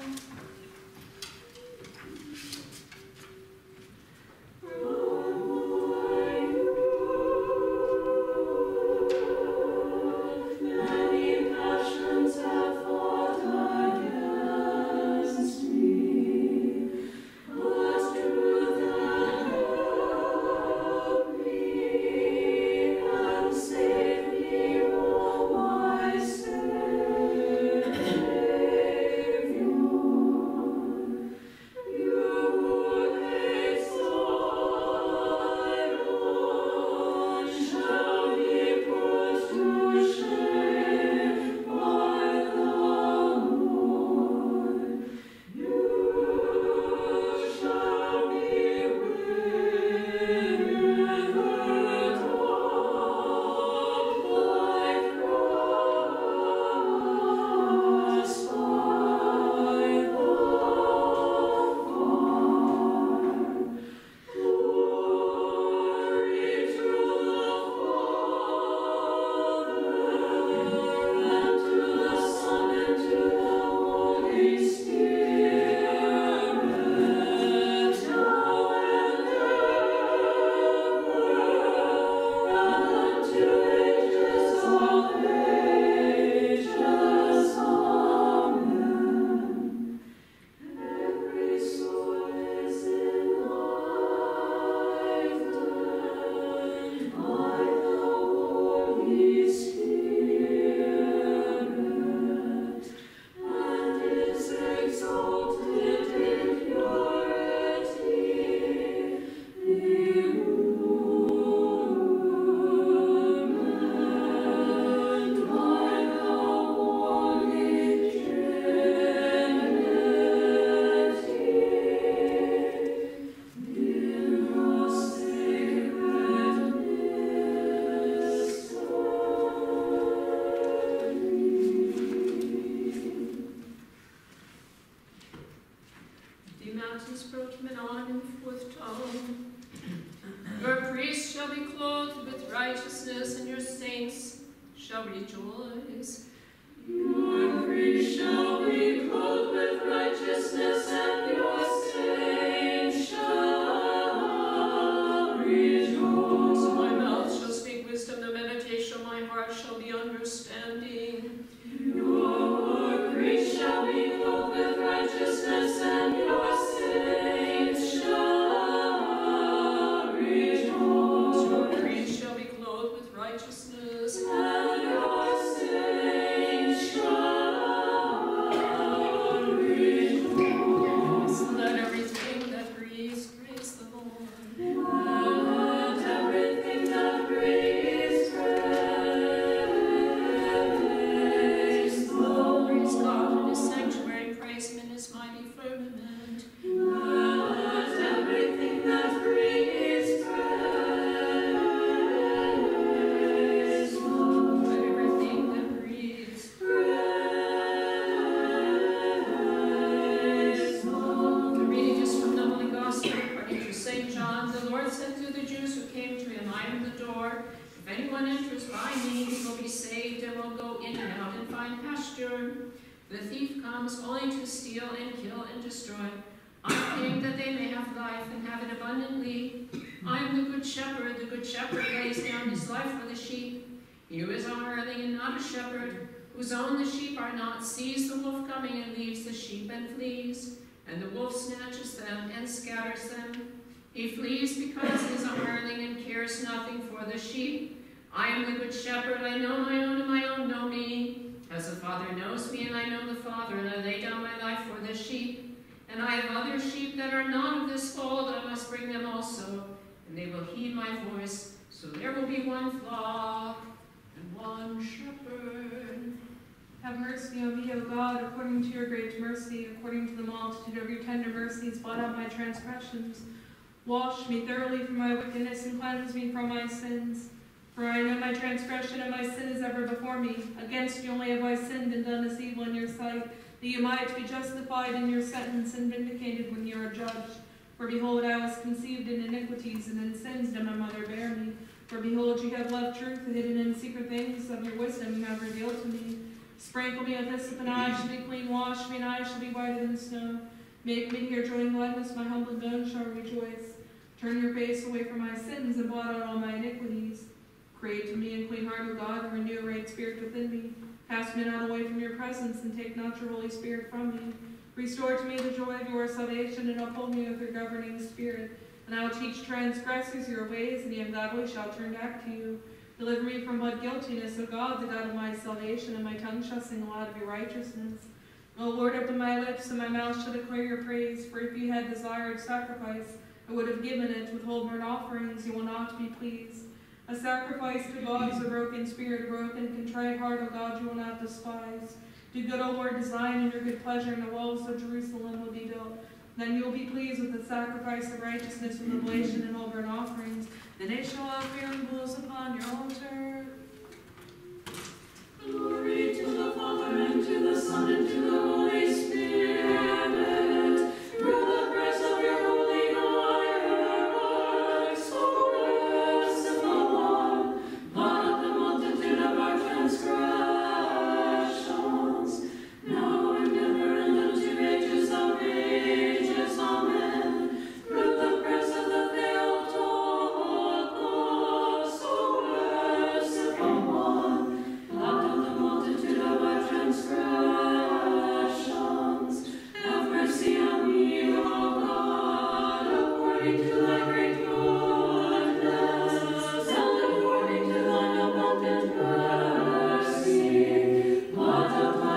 The thief comes only to steal and kill and destroy. I came that they may have life and have it abundantly. I am the good shepherd. The good shepherd lays down his life for the sheep. He who is a hireling and not a shepherd, whose own the sheep are not, sees the wolf coming and leaves the sheep and flees. And the wolf snatches them and scatters them. He flees because he is a hireling and cares nothing for the sheep. I am the good shepherd. I know my own, and my own know me. As the Father knows me, and I know the Father, and I lay down my life for the sheep. And I have other sheep that are not of this fold. I must bring them also, and they will heed my voice. So there will be one flock and one shepherd. Have mercy on me, O God, according to your great mercy, according to the multitude of your tender mercies, blot out my transgressions. Wash me thoroughly from my wickedness and cleanse me from my sins. For I know my transgression and my sin is ever before me. Against you only have I sinned and done this evil in your sight, that you might be justified in your sentence and vindicated when you are judged. For behold, I was conceived in iniquities, and in sins did my mother bear me. For behold, you have loved truth, hidden in secret things of your wisdom you have revealed to me. Sprinkle me with hyssop, and I shall be clean. Wash me, and I shall be whiter than snow. Make me hear joy and gladness, my humble bones shall rejoice. Turn your face away from my sins, and blot out all my iniquities. Create to me a clean heart, O God, and renew a right spirit within me. Cast me not away from your presence, and take not your Holy Spirit from me. Restore to me the joy of your salvation, and uphold me with your governing spirit. And I will teach transgressors your ways, and the ungodly shall turn back to you. Deliver me from blood guiltiness, O God, the God of my salvation, and my tongue shall sing aloud of your righteousness. O Lord, open my lips, and my mouth shall declare your praise. For if you had desired sacrifice, I would have given it. Withhold burnt offerings, you will not be pleased. A sacrifice to God is a broken spirit, a broken, contrite heart, O God, you will not despise. Do good, O Lord, to Zion, and your good pleasure, and the walls of Jerusalem will be built. Then you will be pleased with the sacrifice of righteousness, with oblation and all burnt offerings. Then they shall offer your bulls upon your altar. Glory to the Father, and to the Son, and to the Holy Spirit. Through the prayers of your holy hierarchs, O merciful one, blot out the multitude of our transgressions, now and ever, and unto ages of ages. Amen. Through the prayers of the Theotokos, O merciful one, blot out the multitude of our transgressions. Have mercy on me, O God, according to thy great goodness, and according to thine abundant mercy, blot out my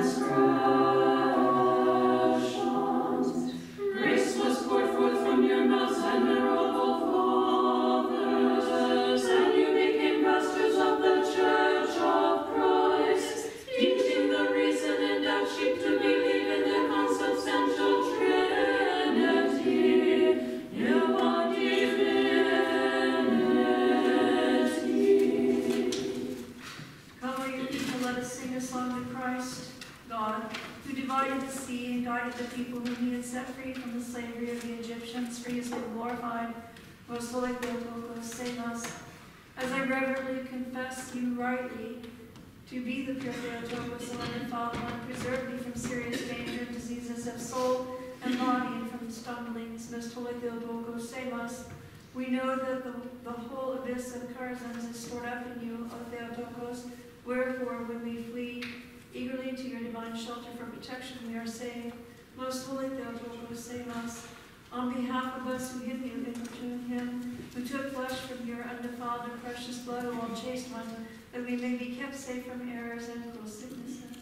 transgressions. Grace was poured forth from your mouths, venerable fathers, and you became pastors of the Church of Christ, teaching the reason and sheep to believe in the consubstantial Trinity, in one divinity. Come, O you people, let us sing a song to Christ, God, who divided the sea and guided the people whom he had set free from the slavery of the Egyptians, for he has been glorified. Most holy Theotokos, sing us. As I reverently confess you rightly to be the pure Theotokos, the one and Father, one, preserve me from serious danger and diseases of soul and body, and from stumblings. Most holy Theotokos, save us. We know that the whole abyss of Karazans is stored up in you, O Theotokos. Wherefore, when we flee eagerly to your divine shelter for protection, we are saved. Most holy Theotokos, save us. On behalf of us who hid you, importune him who took flesh from your undefiled and precious blood, O all chaste one, that we may be kept safe from errors and cruel sicknesses.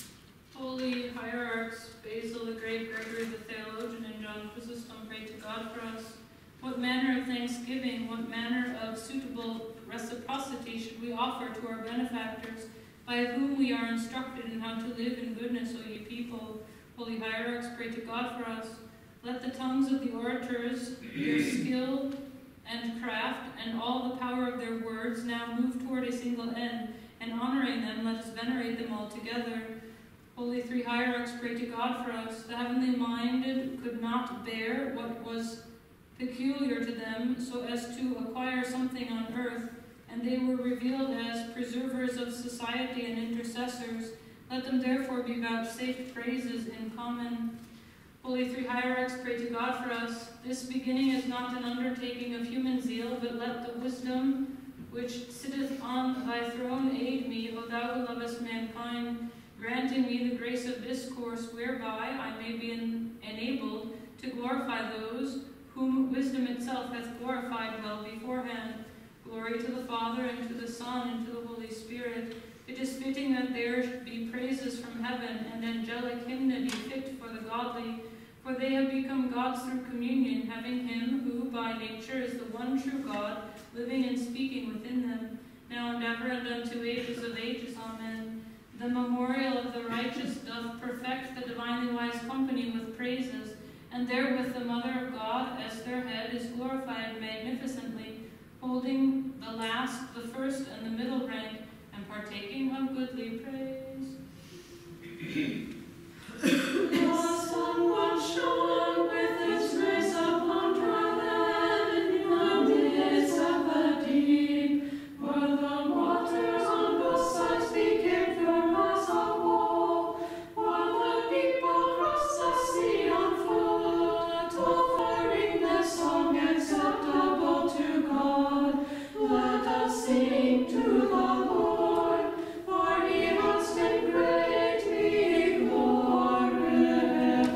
Holy Hierarchs, Basil the Great, Gregory the Theologian, and John Chrysostom, pray to God for us. What manner of thanksgiving, what manner of suitable reciprocity should we offer to our benefactors, by whom we are instructed in how to live in goodness, O ye people? Holy Hierarchs, pray to God for us. Let the tongues of the orators, their skill and craft, and all the power of their words now move toward a single end, and honoring them, let us venerate them all together. Holy Three Hierarchs, pray to God for us. The heavenly minded could not bear what was peculiar to them, so as to acquire something on earth, and they were revealed as preservers of society and intercessors. Let them therefore be vouchsafed praises in common. Holy Three Hierarchs, pray to God for us. This beginning is not an undertaking of human zeal, but let the wisdom which sitteth on thy throne aid me, O thou who lovest mankind, granting me the grace of discourse, whereby I may be enabled to glorify those whom wisdom itself hath glorified well beforehand. Glory to the Father, and to the Son, and to the Holy Spirit. It is fitting that there should be praises from heaven, and angelic hymnody fit for the godly, for they have become gods through communion, having him who by nature is the one true God, living and speaking within them, now and ever and unto ages of ages. Amen. The memorial of the righteous doth perfect the divinely wise company with praises, and therewith the Mother of God, as their head, is glorified magnificently, holding the last, the first, and the middle rank, and partaking of goodly praise. The sun was shone with its rays upon dry land in the midst of the deep, where the waters on both sides became firm as a wall, while the people crossed the sea on foot, offering the song acceptable to God. Let us sing to the Lord, for he has been greatly glorified.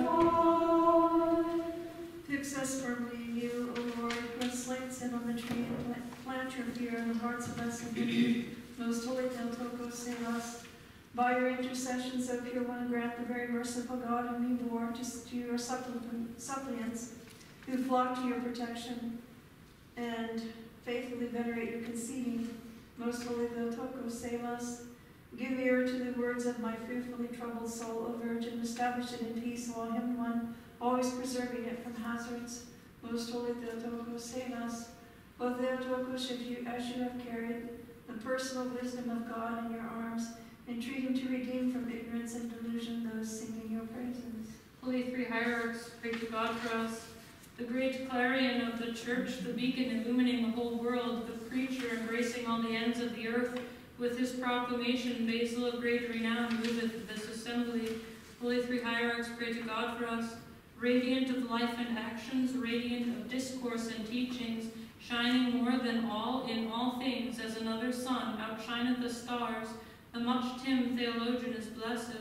Fix us firmly in you, O Lord, who hast slain sin on the tree, and plant your fear in the hearts of us and you. Most holy Theotokos, save us. By your intercessions, O pure one, grant the very merciful God whom you bore to your suppliants, who flock to your protection, and faithfully venerate your conceiving. Most holy Theotokos, save us. Give ear to the words of my fearfully troubled soul, O Virgin. Establish it in peace, O hymn one, always preserving it from hazards. Most holy Theotokos, save us. O Theotokos, as you have carried the personal wisdom of God in your arms, entreating to redeem from ignorance and delusion those singing your praises. Holy three hierarchs, pray to God for us. The great clarion of the church, the beacon illumining the whole world, the preacher embracing all the ends of the earth, with his proclamation, Basil of great renown, moveth this assembly. Holy three hierarchs, pray to God for us. Radiant of life and actions, radiant of discourse and teachings, shining more than all in all things, as another sun outshineth the stars, the much-timmed theologian is blessed.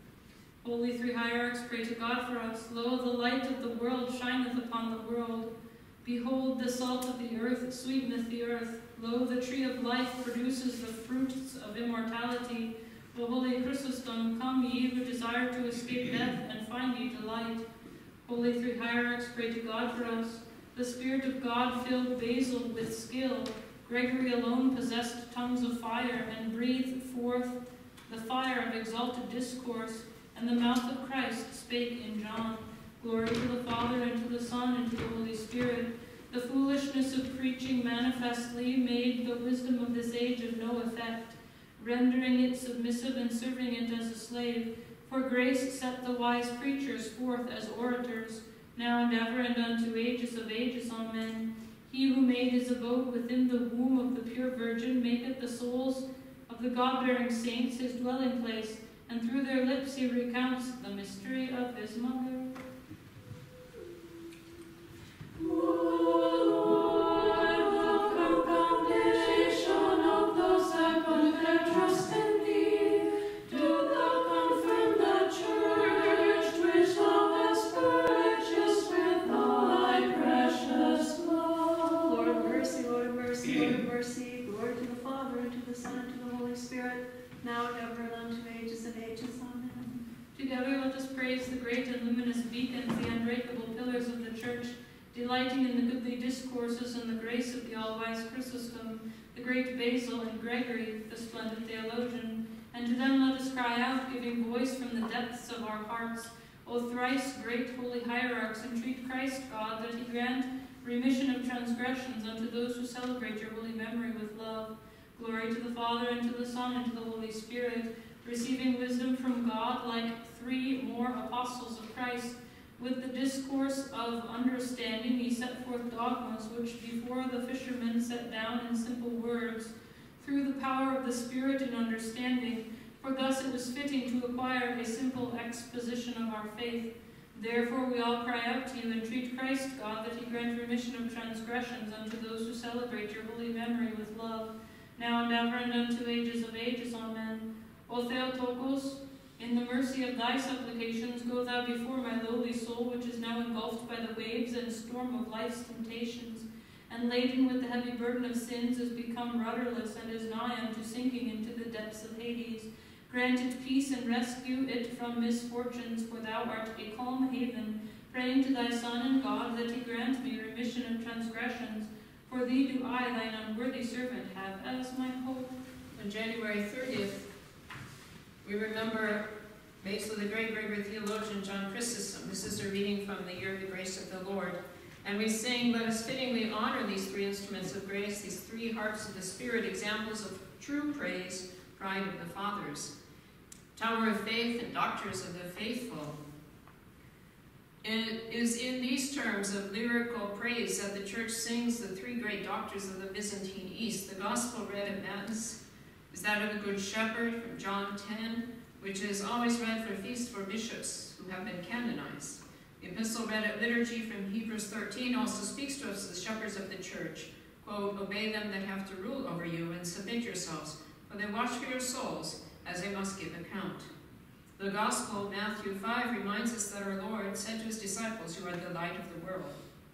Holy three hierarchs, pray to God for us. Lo, the light of the world shineth upon the world. Behold, the salt of the earth sweeteneth the earth. Lo, the tree of life produces the fruits of immortality. O holy Chrysostom, come ye who desire to escape death and find ye delight. Holy three hierarchs, pray to God for us. The Spirit of God filled Basil with skill. Gregory alone possessed tongues of fire and breathed forth the fire of exalted discourse, and the mouth of Christ spake in John. Glory to the Father, and to the Son, and to the Holy Spirit. The foolishness of preaching manifestly made the wisdom of this age of no effect, rendering it submissive and serving it as a slave. For grace set the wise preachers forth as orators, now and ever and unto ages of ages. Amen. He who made his abode within the womb of the pure Virgin maketh the souls of the God-bearing saints his dwelling place, and through their lips he recounts the mystery of his mother. Now and ever and unto ages and ages. Amen. Together let us praise the great and luminous beacons, the unbreakable pillars of the church, delighting in the goodly discourses and the grace of the all-wise Chrysostom, the great Basil and Gregory, the splendid theologian. And to them let us cry out, giving voice from the depths of our hearts. O thrice great holy hierarchs, entreat Christ God that he grant remission of transgressions unto those who celebrate your holy memory with love. Glory to the Father, and to the Son, and to the Holy Spirit, receiving wisdom from God like three more apostles of Christ. With the discourse of understanding he set forth dogmas which before the fishermen set down in simple words, through the power of the Spirit in understanding, for thus it was fitting to acquire a simple exposition of our faith. Therefore we all cry out to you, entreat Christ God that he grant remission of transgressions unto those who celebrate your holy memory with love, now and ever and unto ages of ages. Amen. O Theotokos, in the mercy of thy supplications, go thou before my lowly soul, which is now engulfed by the waves and storm of life's temptations, and laden with the heavy burden of sins, is become rudderless and is nigh unto sinking into the depths of Hades. Grant it peace and rescue it from misfortunes, for thou art a calm haven, praying to thy Son and God that he grant me remission of transgressions. For thee do I, thine unworthy servant, have as my hope. On January 30th, We remember Basil, the great Gregory theologian, John Chrysostom. This is a reading from the Year of the Grace of the Lord. And we sing, let us fittingly honor these three instruments of grace, these three harps of the Spirit, examples of true praise, pride of the fathers, tower of faith and doctors of the faithful. It is in these terms of lyrical praise that the Church sings the three great doctors of the Byzantine East. The Gospel read at Mass is that of the Good Shepherd from John 10, which is always read for feast for bishops who have been canonized. The epistle read at liturgy from Hebrews 13 also speaks to us as shepherds of the church. Quote, obey them that have to rule over you and submit yourselves, for they watch for your souls as they must give account. The Gospel, Matthew 5, reminds us that our Lord said to his disciples, you are the light of the world.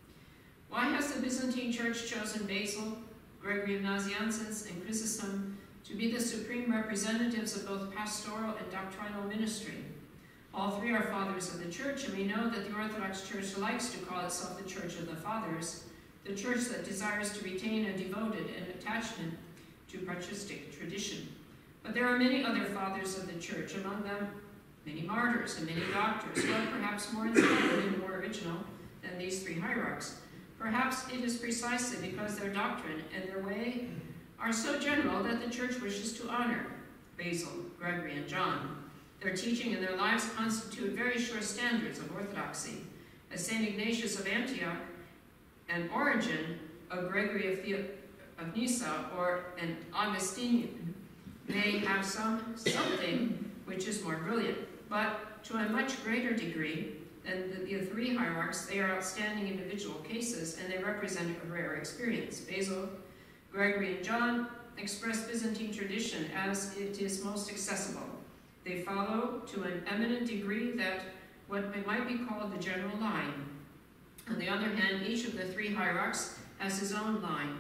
Why has the Byzantine Church chosen Basil, Gregory of Nazianzus, and Chrysostom to be the supreme representatives of both pastoral and doctrinal ministry? All three are fathers of the Church, and we know that the Orthodox Church likes to call itself the Church of the Fathers, the Church that desires to retain a devoted and attachment to patristic tradition. But there are many other fathers of the Church, among them many martyrs and many doctors, who are perhaps more inspired and more original than these three hierarchs. Perhaps it is precisely because their doctrine and their way are so general that the Church wishes to honor Basil, Gregory, and John. Their teaching and their lives constitute very sure standards of orthodoxy. As St. Ignatius of Antioch and Origen of Gregory of Nyssa or an Augustinian may have something which is more brilliant, but to a much greater degree than the three hierarchs, they are outstanding individual cases, and they represent a rare experience. Basil, Gregory, and John express Byzantine tradition as it is most accessible. They follow to an eminent degree that what might be called the general line. On the other hand, each of the three hierarchs has his own line,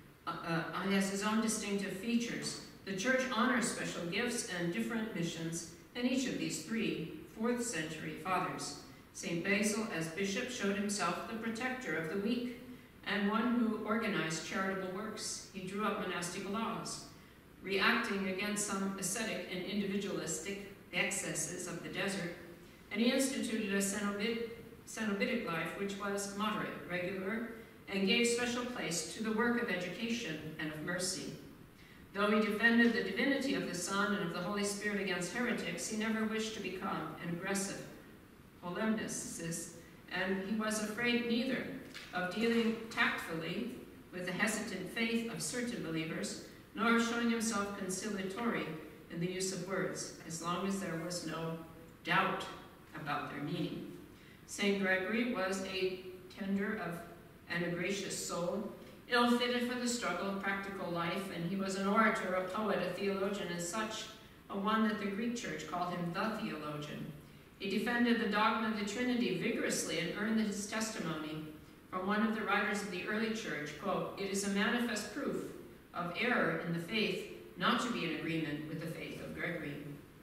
has his own distinctive features. The Church honors special gifts and different missions in each of these three 4th century fathers. St. Basil, as bishop, showed himself the protector of the weak and one who organized charitable works. He drew up monastic laws, reacting against some ascetic and individualistic excesses of the desert, and he instituted a cenobitic life which was moderate, regular, and gave special place to the work of education and of mercy. Though he defended the divinity of the Son and of the Holy Spirit against heretics, he never wished to become an aggressive polemicist, and he was afraid neither of dealing tactfully with the hesitant faith of certain believers, nor of showing himself conciliatory in the use of words, as long as there was no doubt about their meaning. St. Gregory was a tender and a gracious soul, ill-fitted for the struggle of practical life, and he was an orator, a poet, a theologian, and such a one that the Greek Church called him the theologian. He defended the dogma of the Trinity vigorously and earned his testimony from one of the writers of the early Church, quote, it is a manifest proof of error in the faith not to be in agreement with the faith of Gregory.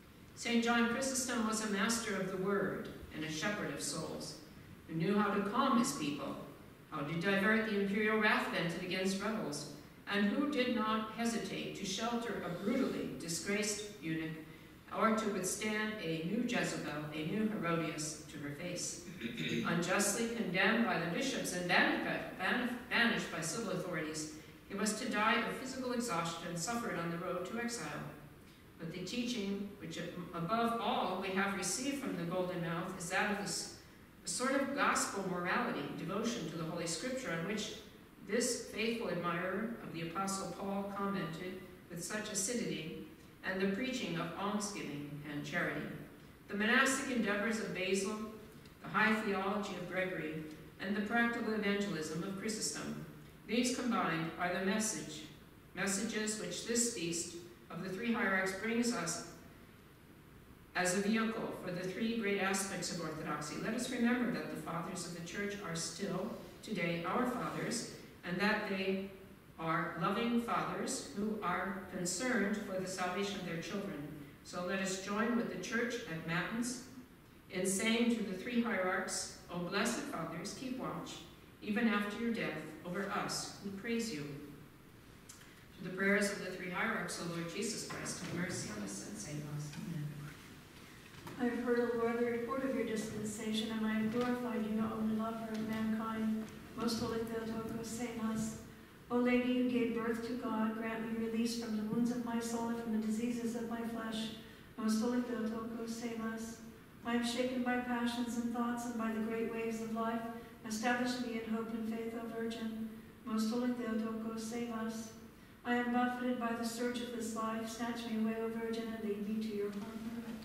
St. John Chrysostom was a master of the word and a shepherd of souls, who knew how to calm his people, how to divert the imperial wrath vented against rebels, and who did not hesitate to shelter a brutally disgraced eunuch or to withstand a new Jezebel, a new Herodias to her face. Unjustly condemned by the bishops and banished by civil authorities, he was to die of physical exhaustion suffered on the road to exile. But the teaching, which above all we have received from the Golden Mouth, is that of this sort of gospel morality, devotion to the Holy Scripture, on which this faithful admirer of the Apostle Paul commented with such acidity, and the preaching of almsgiving and charity. The monastic endeavors of Basil, the high theology of Gregory, and the practical evangelism of Chrysostom, these combined are the messages which this feast of the three hierarchs brings us as a vehicle for the three great aspects of orthodoxy. Let us remember that the fathers of the Church are still today our fathers, and that they are loving fathers who are concerned for the salvation of their children. So let us join with the Church at Matins in saying to the three hierarchs, O blessed fathers, keep watch, even after your death, over us who praise you. To the prayers of the three hierarchs, O Lord Jesus Christ, have mercy on us and save us. Amen. I have heard, O Lord, the report of your dispensation, and I have glorified you, not only lover of mankind. Most holy Theotokos, save us. O Lady, who gave birth to God, grant me release from the wounds of my soul and from the diseases of my flesh. Most holy Theotokos, save us. I am shaken by passions and thoughts and by the great waves of life. Establish me in hope and faith, O Virgin. Most holy Theotokos, save us. I am buffeted by the surge of this life. Snatch me away, O Virgin, and lead me to your harbor.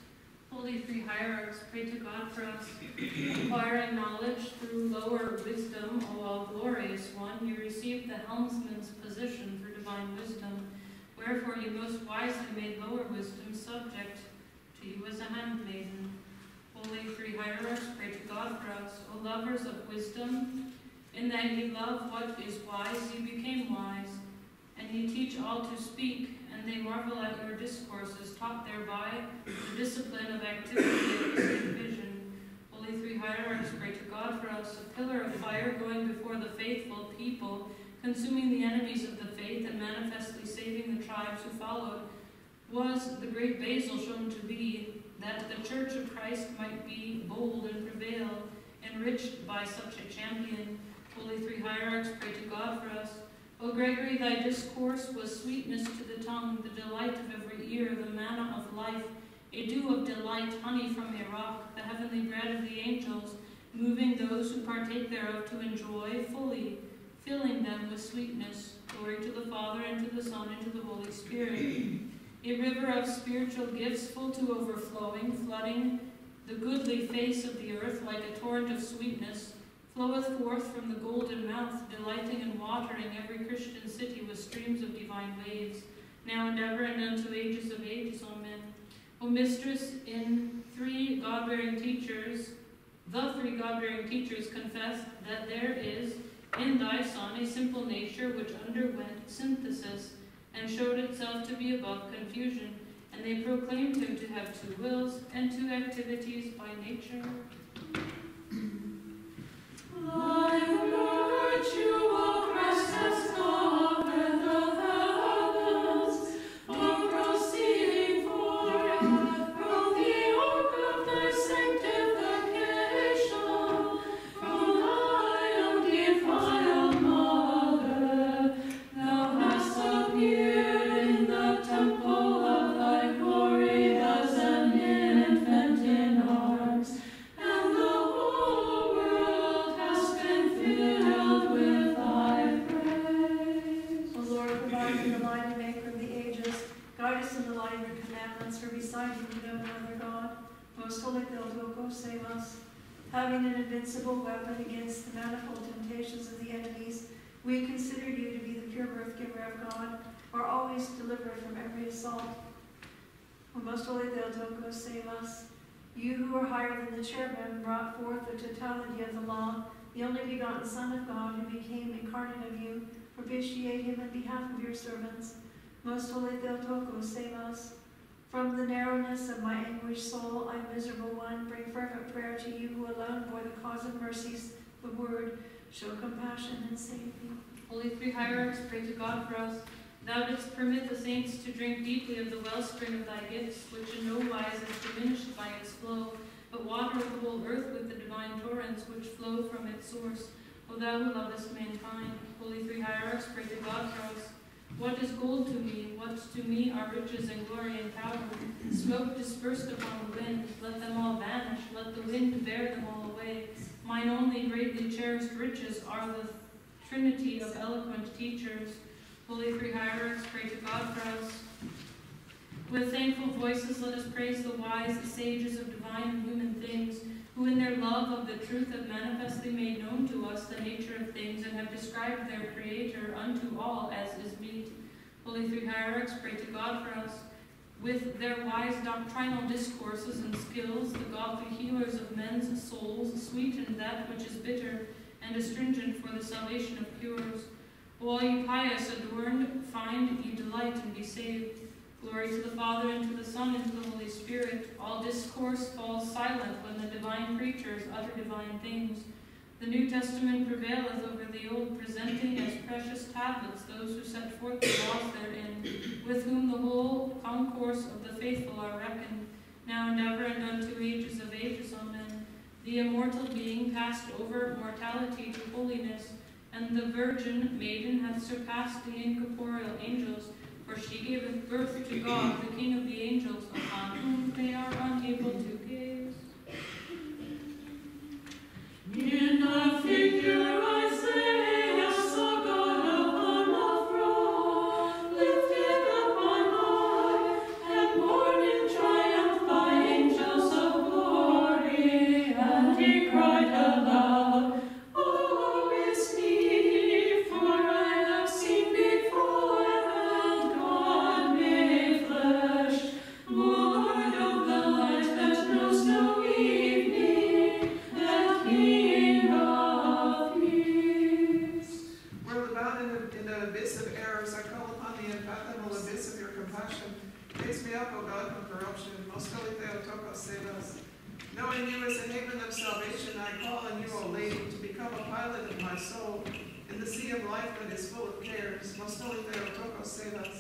Holy three hierarchs, pray to God for us. Acquiring knowledge through lower wisdom, O all glorious one, you received the helmsman's position for divine wisdom. Wherefore you most wisely made lower wisdom subject to you as a handmaiden. Holy three hierarchs, pray to God for us. O lovers of wisdom, in that ye love what is wise, ye became wise, and ye teach all to speak, and they marvel at your discourses, taught thereby the discipline of activity and the same vision. Holy three hierarchs, pray to God for us. A pillar of fire going before the faithful people, consuming the enemies of the faith and manifestly saving the tribes who followed, was the great Basil shown to be, that the Church of Christ might be bold and prevail, enriched by such a champion. Holy three hierarchs, pray to God for us. O Gregory, thy discourse was sweetness to the tongue, the delight of every ear, the manna of life, a dew of delight, honey from a rock, the heavenly bread of the angels, moving those who partake thereof to enjoy fully, filling them with sweetness. Glory to the Father, and to the Son, and to the Holy Spirit. A river of spiritual gifts full to overflowing, flooding the goodly face of the earth like a torrent of sweetness, floweth forth from the golden mouth, delighting and watering every Christian city with streams of divine waves, now and ever and unto ages of ages. Amen. O Mistress, in the three God-bearing teachers confess that there is in thy Son a simple nature which underwent synthesis and showed itself to be above confusion, and they proclaimed him to have two wills and two activities by nature. Like virtue, O Christ, has covered the heavens, or proceeding forth from the ark of thy sanctification, from thy undefiled mother, thou hast appeared in the temple of thy glory as an infant in arms, and the whole world has been filled with thy praise. O Lord, who art in the light and maker of the ages, guide us in the light of your commandments, for beside you we know no other God. Most holy Theotokos, save us. Having an invincible weapon against the manifold temptations of the enemies, we consider you to be the pure birth giver of God, are always delivered from every assault. O most holy Theotokos, save us. You who are higher than the cherubim brought forth the totality of the law, the only begotten Son of God, who became incarnate of you, propitiate him in behalf of your servants. Most holy Theotokos, save us. From the narrowness of my anguished soul, I, miserable one, bring fervent prayer to you, who alone bore the cause of mercies, the word. Show compassion and save me. Holy three hierarchs, pray to God for us. Thou didst permit the saints to drink deeply of the wellspring of thy gifts, which in no wise is diminished by its flow, but water the whole earth with the divine torrents which flow from its source. O thou who lovest mankind, holy three hierarchs, pray to God for us. What is gold to me? What to me are riches and glory and power? Smoke dispersed upon the wind, let them all vanish, let the wind bear them all away. Mine only greatly cherished riches are the trinity of eloquent teachers. Holy three hierarchs, pray to God for us. With thankful voices let us praise the wise sages of divine and human things, who in their love of the truth have manifestly made known to us the nature of things, and have described their Creator unto all as is meet. Holy three hierarchs, pray to God for us. With their wise doctrinal discourses and skills, the godly healers of men's souls sweeten that which is bitter, and astringent for the salvation of cures. O all ye pious, adorned, find ye delight and be saved. Glory to the Father, and to the Son, and to the Holy Spirit. All discourse falls silent when the divine preachers utter divine things. The New Testament prevaileth over the Old, presenting as precious tablets those who set forth the laws therein, with whom the whole concourse of the faithful are reckoned. now and ever and unto ages of ages. Amen. The immortal being passed over mortality to holiness, and the virgin maiden hath surpassed the incorporeal angels, for she gave birth to God, the King of the angels, upon whom they are unable to gaze. In the figure Isaiah saw God upon a throne, lifted up on high, and borne in triumph by angels of glory. And he cried aloud, Woe is me, for I have seen before, and God made flesh, Lord of the light that knows no evening, and King of peace. World about in the abyss of errors, I call upon the unfathomable abyss of your compassion. Raise me up, O God, from corruption. Most holy Theotokos, save us. Knowing you as a haven of salvation, I call on you, O Lady, to become a pilot of my soul in the sea of life that is full of cares. Most holy Theotokos, save us.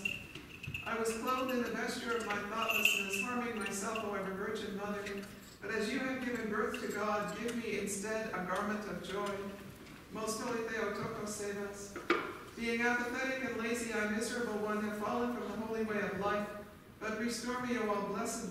I was clothed in the vesture of my thoughtlessness, harming myself, O ever Virgin Mother. But as you have given birth to God, give me instead a garment of joy. Most holy Theotokos, save us. Being apathetic and lazy, I, miserable one, have fallen from the holy way of life. But restore me, O all blessed,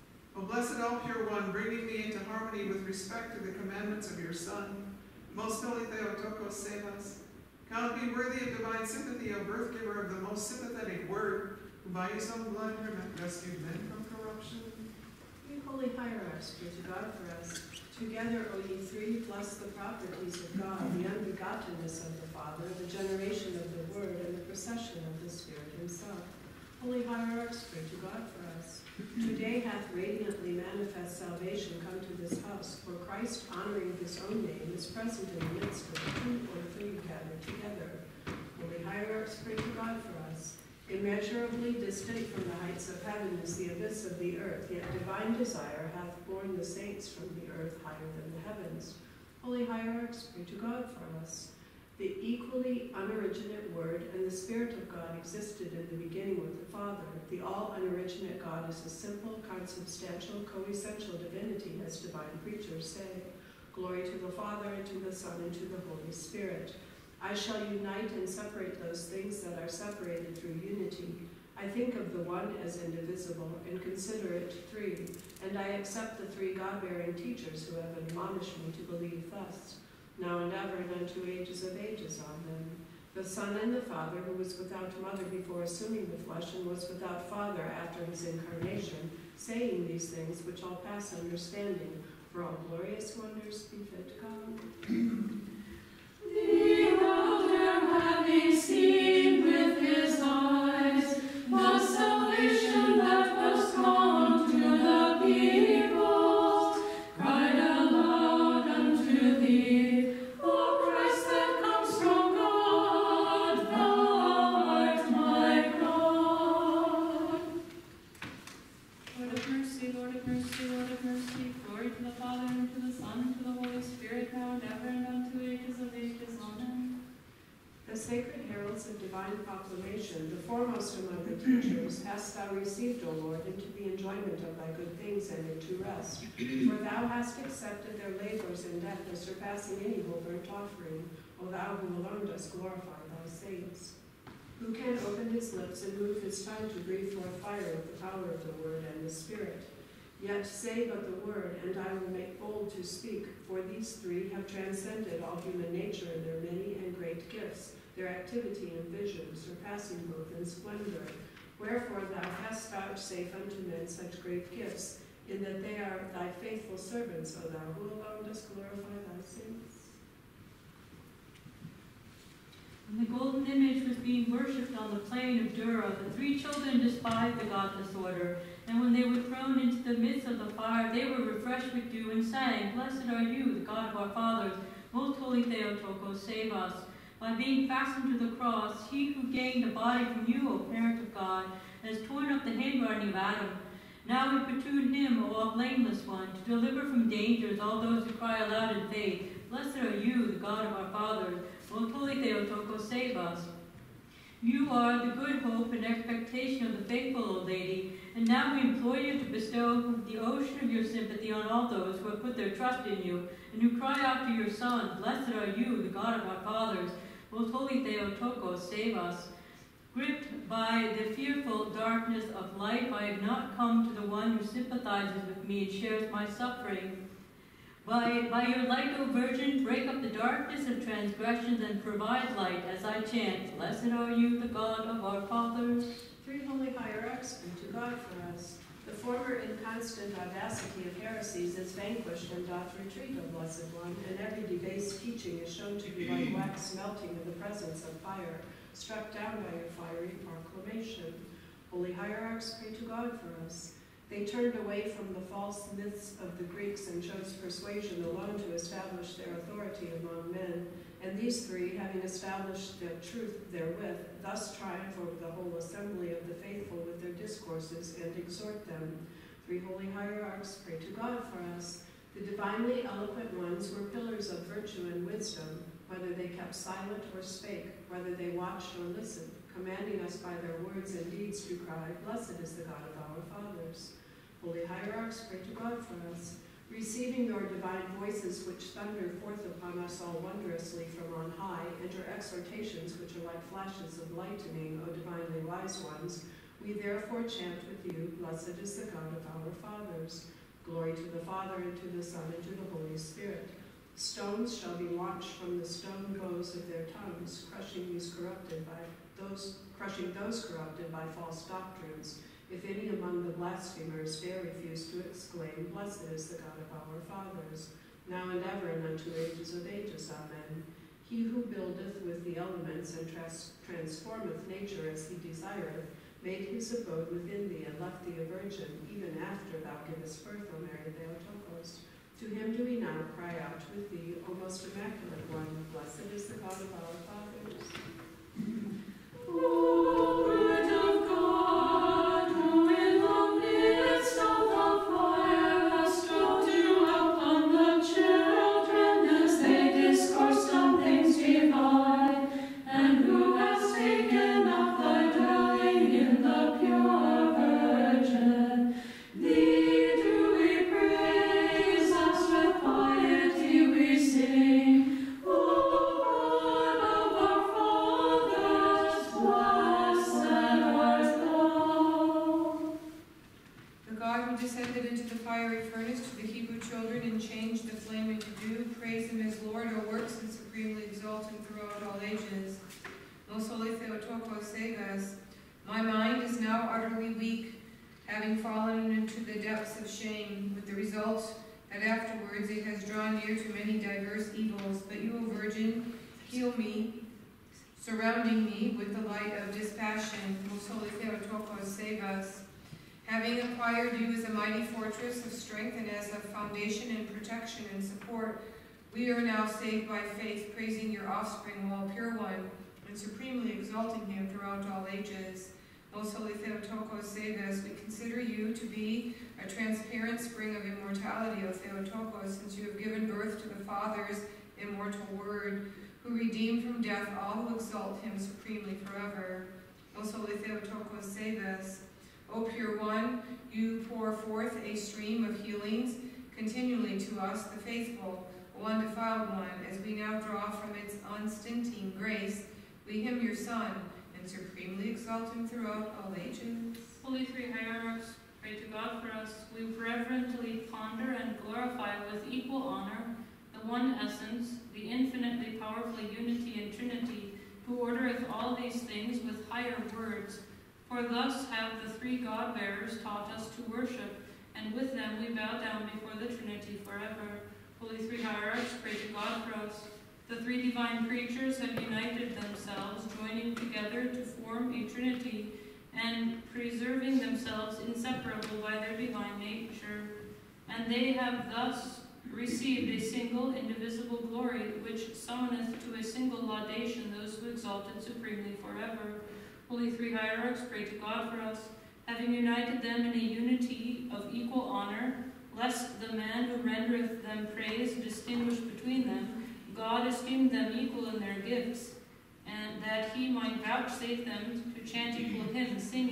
O blessed all pure one, bringing me into harmony with respect to the commandments of your Son. Most holy Theotokos, save us. Count me worthy of divine sympathy, O birth giver of the most sympathetic word, who by his own blood rescued men from corruption. You holy hierarchs, pray to God for us. Together, O ye three, bless the properties of God, the unbegottenness of the Father, the generation of the Word, and the procession of the Spirit himself. Holy hierarchs, pray to God for us. Today hath radiantly manifest salvation come to this house, for Christ, honoring his own name, is present in the midst of the 2 or 3 gathered together. Holy hierarchs, pray to God for us. Immeasurably distant from the heights of heaven is the abyss of the earth, yet divine desire hath borne the saints from the earth higher than the heavens. Holy hierarchs, pray to God for us. The equally unoriginate Word and the Spirit of God existed in the beginning with the Father. The all-unoriginate God is a simple, consubstantial, coessential divinity, as divine preachers say. Glory to the Father, and to the Son, and to the Holy Spirit. I shall unite and separate those things that are separated through unity. I think of the one as indivisible, and consider it 3, and I accept the 3 God-bearing teachers who have admonished me to believe thus. Now and ever and unto ages of ages. Amen. The Son and the Father, who was without mother before assuming the flesh, and was without father after his incarnation, saying these things which all pass understanding, for all glorious wonders befit God. The elder, having seen with his eyes the salvation that was come to the peoples, cried aloud unto thee, O Christ that comes from God, thou art my God. Lord of mercy, Lord of mercy, Lord of mercy. Glory to the Father, and to the Son, and to the Holy Spirit, now and ever and unto ages of ages. Amen. The sacred heralds of divine proclamation, the foremost among the teachers, hast thou received, O Lord, into the enjoyment of thy good things and into rest. For thou hast accepted their labors in death as surpassing any whole burnt offering, O thou who alone dost glorify thy saints. Who can open his lips and move his tongue to breathe forth fire with the power of the Word and the Spirit? Yet say but the word, and I will make bold to speak, for these 3 have transcended all human nature in their many and great gifts, their activity and vision, surpassing both in splendor. Wherefore thou hast vouchsafed unto men such great gifts, in that they are thy faithful servants, O thou who alone dost glorify thy saints. When the golden image was being worshipped on the plain of Dura, the 3 children despised the godless order, and when they were thrown into the midst of the fire, they were refreshed with dew and sang, Blessed are you, the God of our fathers, most holy Theotokos, save us. By being fastened to the cross, he who gained a body from you, O parent of God, has torn up the handwriting of Adam. Now we platoon him, O all blameless one, to deliver from dangers all those who cry aloud in faith. Blessed are you, the God of our fathers, most holy Theotokos, save us. You are the good hope and expectation of the faithful, O Lady, And now we implore you to bestow the ocean of your sympathy on all those who have put their trust in you, and who cry out to your Son, Blessed are you, the God of our fathers. Most holy Theotokos, save us. Gripped by the fearful darkness of life, I have not come to the one who sympathizes with me and shares my suffering. By your light, O Virgin, break up the darkness of transgressions and provide light as I chant, Blessed are you, the God of our fathers. Three holy hierarchs, pray to God for us. The former inconstant audacity of heresies is vanquished and doth retreat, O Blessed One, and every debased teaching is shown to be like wax melting in the presence of fire, struck down by your fiery proclamation. Holy hierarchs, pray to God for us. They turned away from the false myths of the Greeks and chose persuasion alone to establish their authority among men. And these three, having established the truth therewith, thus triumph over the whole assembly of the faithful with their discourses and exhort them. Three holy hierarchs, pray to God for us. The divinely eloquent ones were pillars of virtue and wisdom, whether they kept silent or spake, whether they watched or listened, commanding us by their words and deeds to cry, Blessed is the God of our fathers. Holy hierarchs, pray to God for us. Receiving your divine voices which thunder forth upon us all wondrously from on high, and your exhortations which are like flashes of lightning, O divinely wise ones, we therefore chant with you, Blessed is the God of our fathers. Glory to the Father, and to the Son, and to the Holy Spirit. Stones shall be launched from the stone bows of their tongues, crushing those corrupted by false doctrines. If any among the blasphemers dare refuse to exclaim, Blessed is the God of our fathers, now and ever and unto ages of ages. Amen. He who buildeth with the elements and transformeth nature as he desireth, made his abode within thee, and left thee a virgin, even after thou givest birth, O Mary Theotokos. To him do we now cry out with thee, O most immaculate one, blessed is the God of our fathers. Word of God, who in the midst of the fire bestowed you upon the children as they discoursed on things divine, and who has taken up thy dwelling in the pure Virgin. Thee do we praise, as with piety we sing, O God of our fathers, blessed art thou. The God who descended into the fiery furnace to the Hebrew children and changed the flame into dew, praise him as Lord, O works, and supremely exalt him throughout all ages. Most holy Theotokos, save us. My mind is now utterly weak, having fallen into the depths of shame, with the result that afterwards it has drawn near to many diverse evils. But you, O Virgin, heal me, surrounding me with the light of dispassion. Most holy Theotokos, save us. Having acquired you as a mighty fortress of strength and as a foundation and protection and support, we are now saved by faith, praising your offspring, all pure one, and supremely exalting him throughout all ages. Most holy Theotokos, save us. We consider you to be a transparent spring of immortality, O Theotokos, since you have given birth to the Father's immortal word, who redeemed from death all who exalt him supremely forever. Most holy Theotokos, save us. O pure one, you pour forth a stream of healings continually to us, the faithful, O undefiled one, as we now draw from its unstinting grace. We hymn your Son, and supremely exalt him throughout all ages. Holy Three Hierarchs, pray to God for us. We reverently ponder and glorify with equal honor the one essence, the infinitely powerful unity and Trinity, who ordereth all these things with higher words. For thus have the three God-bearers taught us to worship, and with them we bow down before the Trinity forever. Holy Three Hierarchs, pray to God for us. The three divine creatures have united themselves, joining together to form a Trinity, and preserving themselves inseparable by their divine nature. And they have thus received a single, indivisible glory, which summoneth to a single laudation those who exalt it supremely forever. Holy Three Hierarchs, pray to God for us. Having united them in a unity of equal honor, lest the man who rendereth them praise distinguish between them, God esteemed them equal in their gifts, and that he might vouchsafe them to chant equal hymns, singing,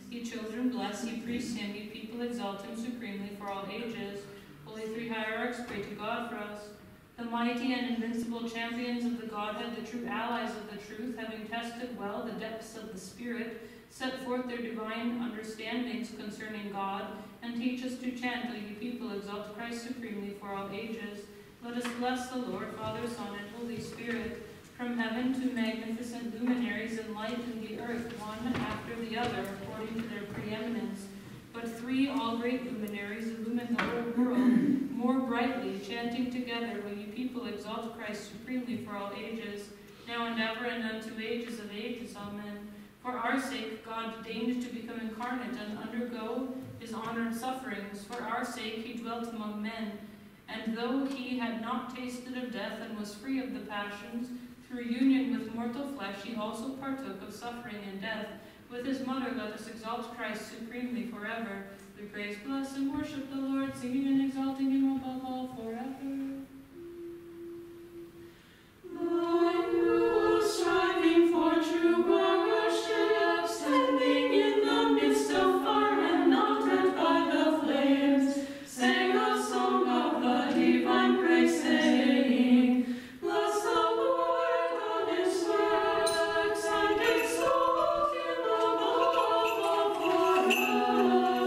Ye children, bless, ye priests, and ye people, exalt him supremely for all ages. Holy three hierarchs, pray to God for us. The mighty and invincible champions of the Godhead, the true allies of the truth, having tested well the depths of the Spirit, set forth their divine understandings concerning God, and teach us to chant, O ye people, exalt Christ supremely for all ages. Let us bless the Lord, Father, Son, and Holy Spirit. From heaven two magnificent luminaries enlighten the earth, one after the other, according to their preeminence. But three all great luminaries illumine the whole world more brightly, chanting together, O ye people, exalt Christ supremely for all ages, now and ever and unto ages of ages. Amen. For our sake, God deigned to become incarnate and undergo his honored sufferings. For our sake he dwelt among men. And though he had not tasted of death and was free of the passions, through union with mortal flesh he also partook of suffering and death. With his mother let us exalt Christ supremely forever. We praise, bless, and worship the Lord, singing and exalting him above all forever. Thine who, striving for true worship, standing in the midst of fire and not hurt by the flames, sang a song of the divine praise, saying, Bless the Lord on his works, and exalt him above all forever.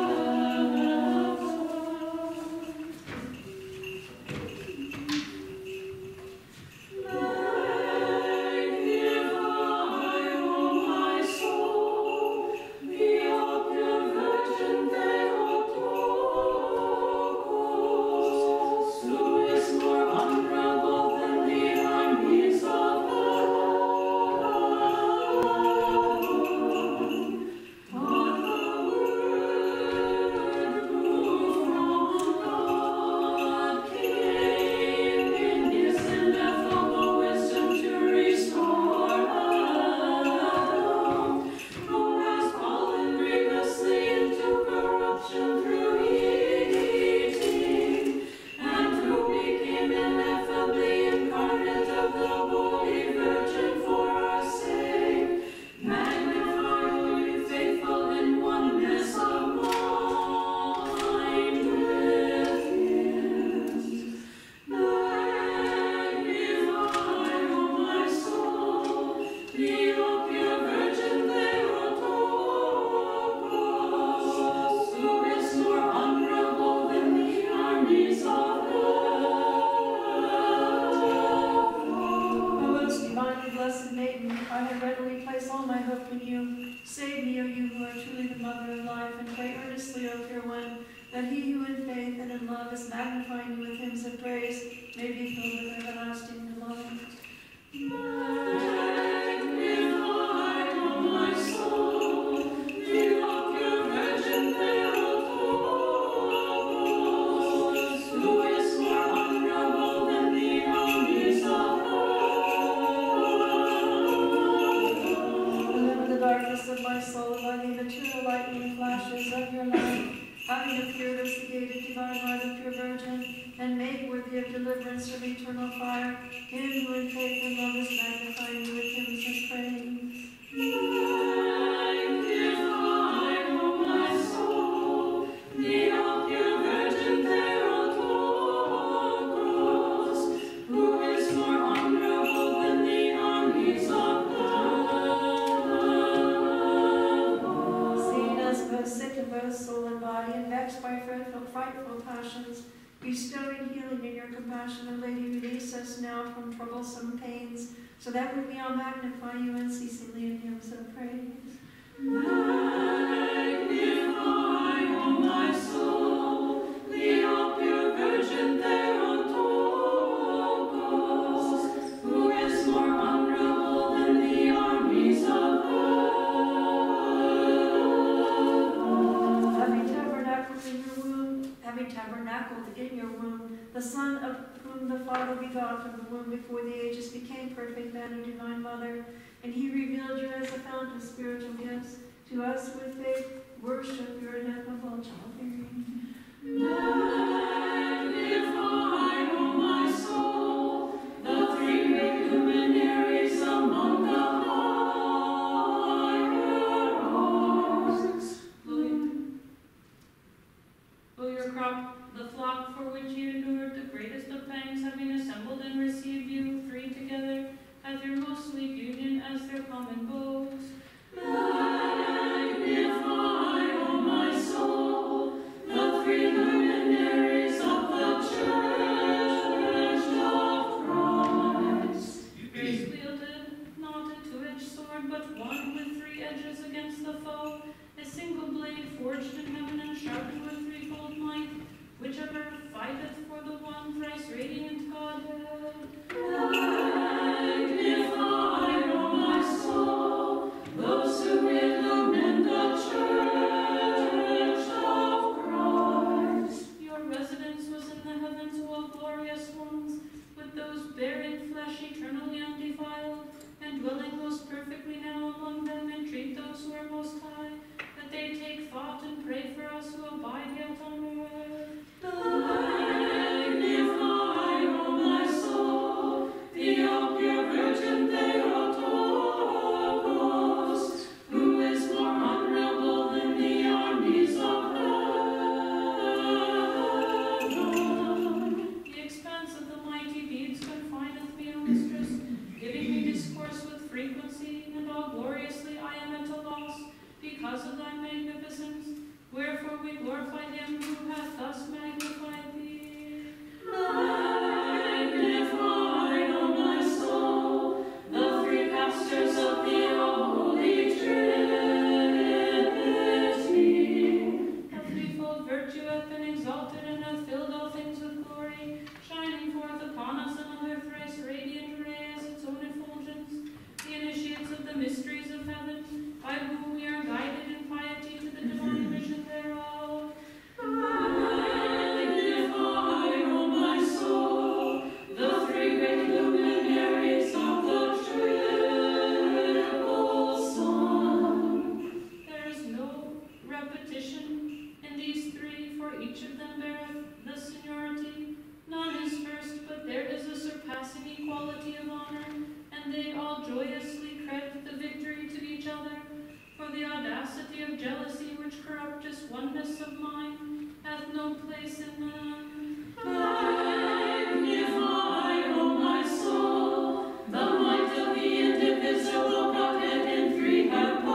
So that we may all magnify you unceasingly in hymns of praise. Magnify, O my soul, the all pure Virgin Theotokos, who is more honorable than the armies of heaven. Having tabernacled in your womb, the Son of whom the Father begot from the womb before the ages became perfect man and divine mother, and he revealed you as a fount of spiritual gifts. To us with faith, worship your ineffable childbearing. Magnify, O my soul, the three great luminaries among the hierarchs, those who are most high, that they take thought and pray for us who abide yet on earth. Magnify, O my soul, the pure Virgin Theotokos, who is more honorable than the armies of heaven. The expanse of the mighty deeds confineth me, O mistress, giving me discourse with frequency, and all gloriously I am at a loss, because of thy magnificence. Wherefore we glorify him who hath thus magnified thee. Magnify, O my soul, the three pastors of the Holy Trinity. The threefold virtue hath been exalted, and hath filled all things with glory, shining forth upon us another thrice radiant ray as its own effulgence, the initiates of the mysteries of heaven, by whom we are guided in piety to the divine vision thereof. Magnify, O my soul, the three great luminaries of the triple sun. There is no repetition in these three, for each of them beareth the seniority. None is first, but there is a surpassing equality of honor, and they all joyously credit the victory to each other. For the audacity of jealousy, which corrupteth oneness of mind, hath no place in them. Magnify, O my soul, the might of the indivisible Godhead in three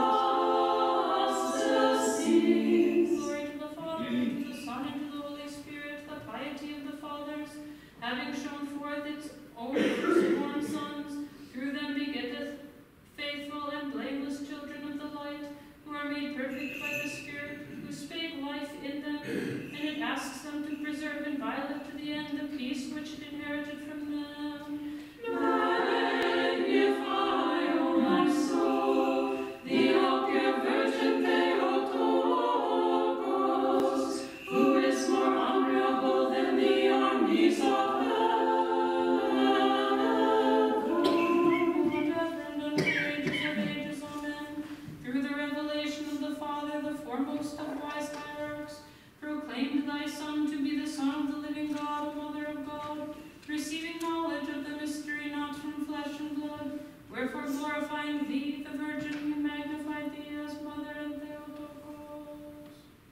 hypostases. Glory to the Father, and to the Son, and to the Holy Spirit, the piety of the fathers, having shown forth its own firstborn sons, through them begetteth faithful and blameless children of the light, who are made perfect by the Spirit, who spake life in them, and it asks them to preserve inviolate to the end the peace which it inherited from them. Magnify, O my soul, the pure Virgin Theotokos, who is more honorable than the armies of heaven. Through the revelation of the Father, the foremost of wise hierarchs, proclaimed thy Son to be the Son of the living God, O Mother of God, receiving knowledge of the mystery not from flesh and blood. Wherefore, glorifying thee, the Virgin, we magnify thee as Mother and Theotokos.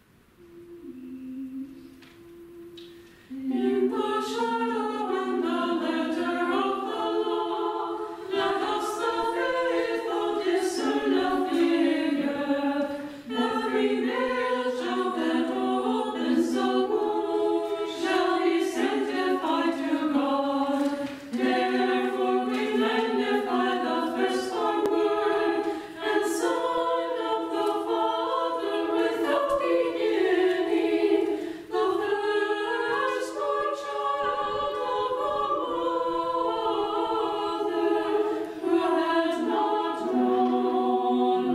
In the shadow and the letter of the law, let us the faithful discern a figure. The three nails that opens the womb shall be sanctified to God. Therefore we magnify the firstborn Word and Son of the Father without beginning, the firstborn child of a mother who has not known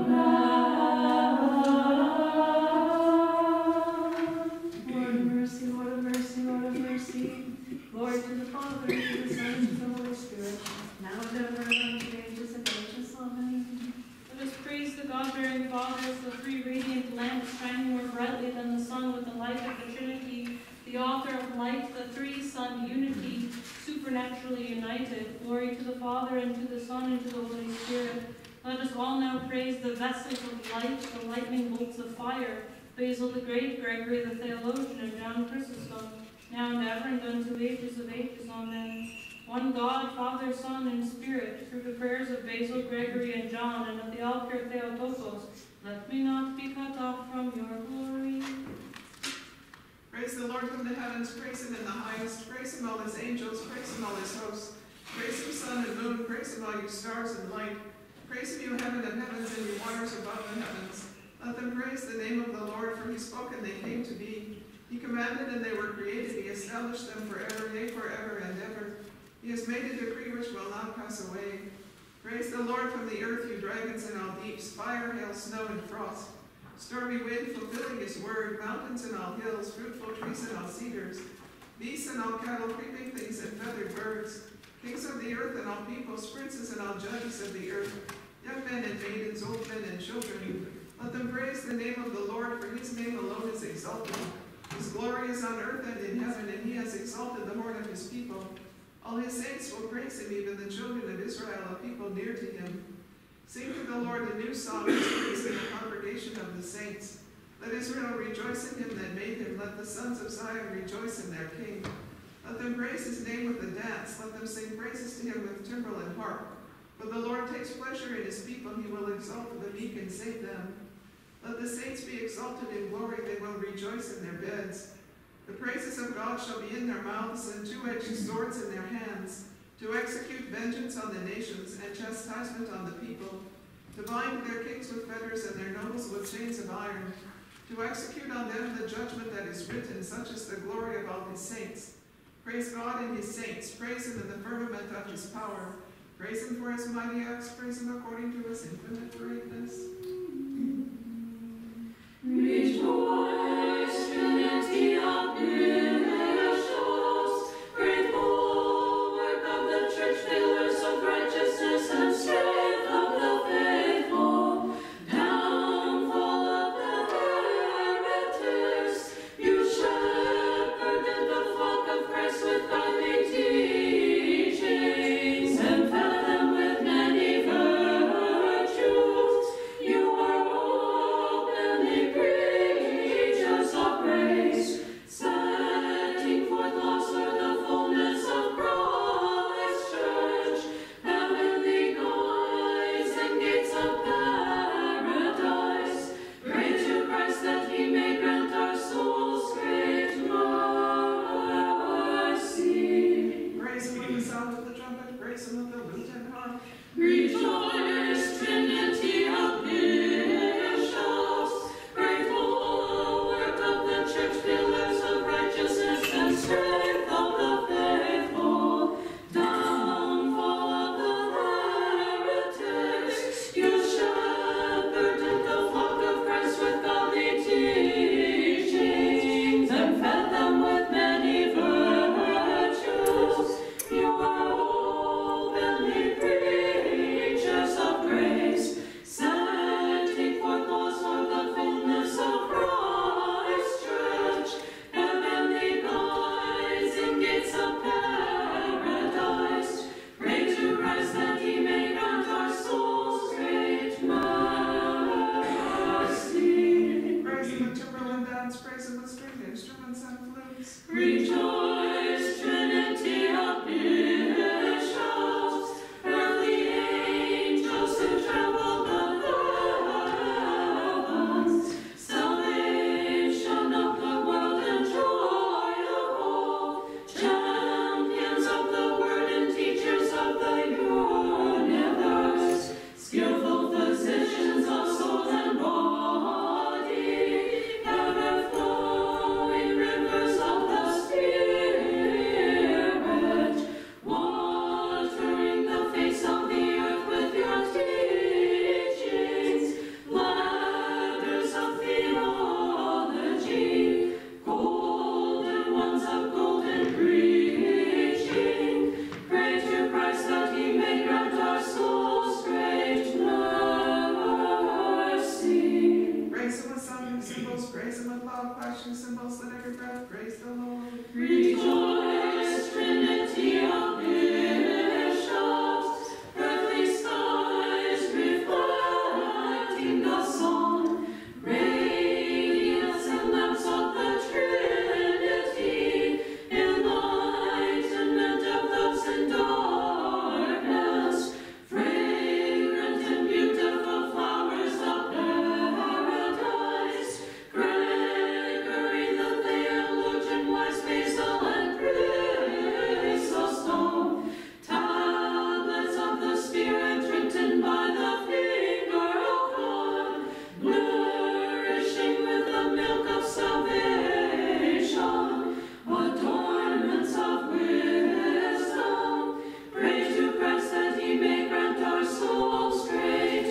wrath. Lord of mercy, Lord of mercy, Lord of mercy. Glory to the Father, and to the Son, and to the Holy Spirit, now and ever, and unto the ages of ages. Amen. Let us praise the God-bearing Fathers, the three radiant lamps shining more brightly than the sun with the light of the Trinity, the author of light, the three-Son unity, supernaturally united. Glory to the Father, and to the Son, and to the Holy Spirit. Let us all now praise the vessels of light, the lightning bolts of fire, Basil the Great, Gregory the Theologian, and John Chrysostom, now and ever, and unto ages of ages. Amen. One God, Father, Son, and Spirit, through the prayers of Basil, Gregory, and John, and of the all-pure Theotokos, let me not be cut off from your glory. Praise the Lord from the heavens, praise him in the highest, praise him all his angels, praise him all his hosts, praise him sun and moon, praise him all you stars and light, praise him you heaven of heavens and you waters above the heavens. Let them praise the name of the Lord, for he spoke and they came to be. He commanded and they were created, he established them forever, yea, forever and ever. He has made a decree which will not pass away. Praise the Lord from the earth, you dragons and all deeps, fire, hail, snow, and frost. Stormy wind, fulfilling his word, mountains and all hills, fruitful trees and all cedars, beasts and all cattle, creeping things and feathered birds, kings of the earth and all peoples, princes and all judges of the earth, young young men and maidens, old men and children. Let them praise the name of the Lord, for his name alone is exalted. His glory is on earth and in heaven, and he has exalted the horn of his people. All his saints will praise him, even the children of Israel, a people near to him. Sing to the Lord a new song, his praise in the congregation of the saints. Let Israel rejoice in him that made him. Let the sons of Zion rejoice in their king. Let them praise his name with a dance. Let them sing praises to him with timbrel and harp. For the Lord takes pleasure in his people. He will exalt the meek and save them. Let the saints be exalted in glory. They will rejoice in their beds. The praises of God shall be in their mouths, and two-edged swords in their hands, to execute vengeance on the nations and chastisement on the people, to bind their kings with fetters and their nobles with chains of iron, to execute on them the judgment that is written. Such is the glory of all his saints. Praise God in his saints. Praise him in the firmament of his power. Praise him for his mighty acts. Praise him according to his infinite greatness. Rejoice, Trinity of bishops, great bulwark of the church, pillars of righteousness and strength of the faithful, downfall of the heretics. You shepherded the flock of Christ with godly teachings and fed them with many virtues. You are openly preachers of grace, setting forth laws for the fullness of Christ's church, heavenly guides and gates of paradise. Pray to Christ that he may grant our souls great mercy. Praise him with the sound of the trumpet. Praise him with the lute and harp. Rejoice, Trinity of bishops, great bulwark of the church, pillars of righteousness and strength of the faithful, downfall of the heretics. You shepherded the flock of Christ with godly teachings and fed them with many virtues. You are openly preachers of grace, setting forth laws for the fullness of Christ's church, heavenly guides and gates of paradise. Pray to Christ that he may grant our souls great mercy. Praise him with timbrel and dance. Praise him with stringed instruments and flutes. Rejoice, Trinity of bishops, earthly angels who travel the heavens, salvation of the world and joy of all, champions of the word and teachers of the universe, skillful physicians of soul and body, ever flowing rivers of the Spirit, watering the face of the earth with your teachings, ladders of theology, golden ones of golden preaching. Pray to Christ that he may grant our souls great mercy. Praise him with sounding cymbals. Praise him with loud clashing cymbals. Let every breath praise the Lord. Rejoice, Trinity of bishops, earthly skies reflecting the sun, radiance and lamps of the Trinity, enlightenment of those in darkness, fragrant and beautiful flowers of paradise, Gregory the theologian, wise Basil and Chrysostom, tablets of the Spirit written by the finger of God, nourishing with the milk of salvation, adornments of wisdom. Pray to Christ that he may grant our souls great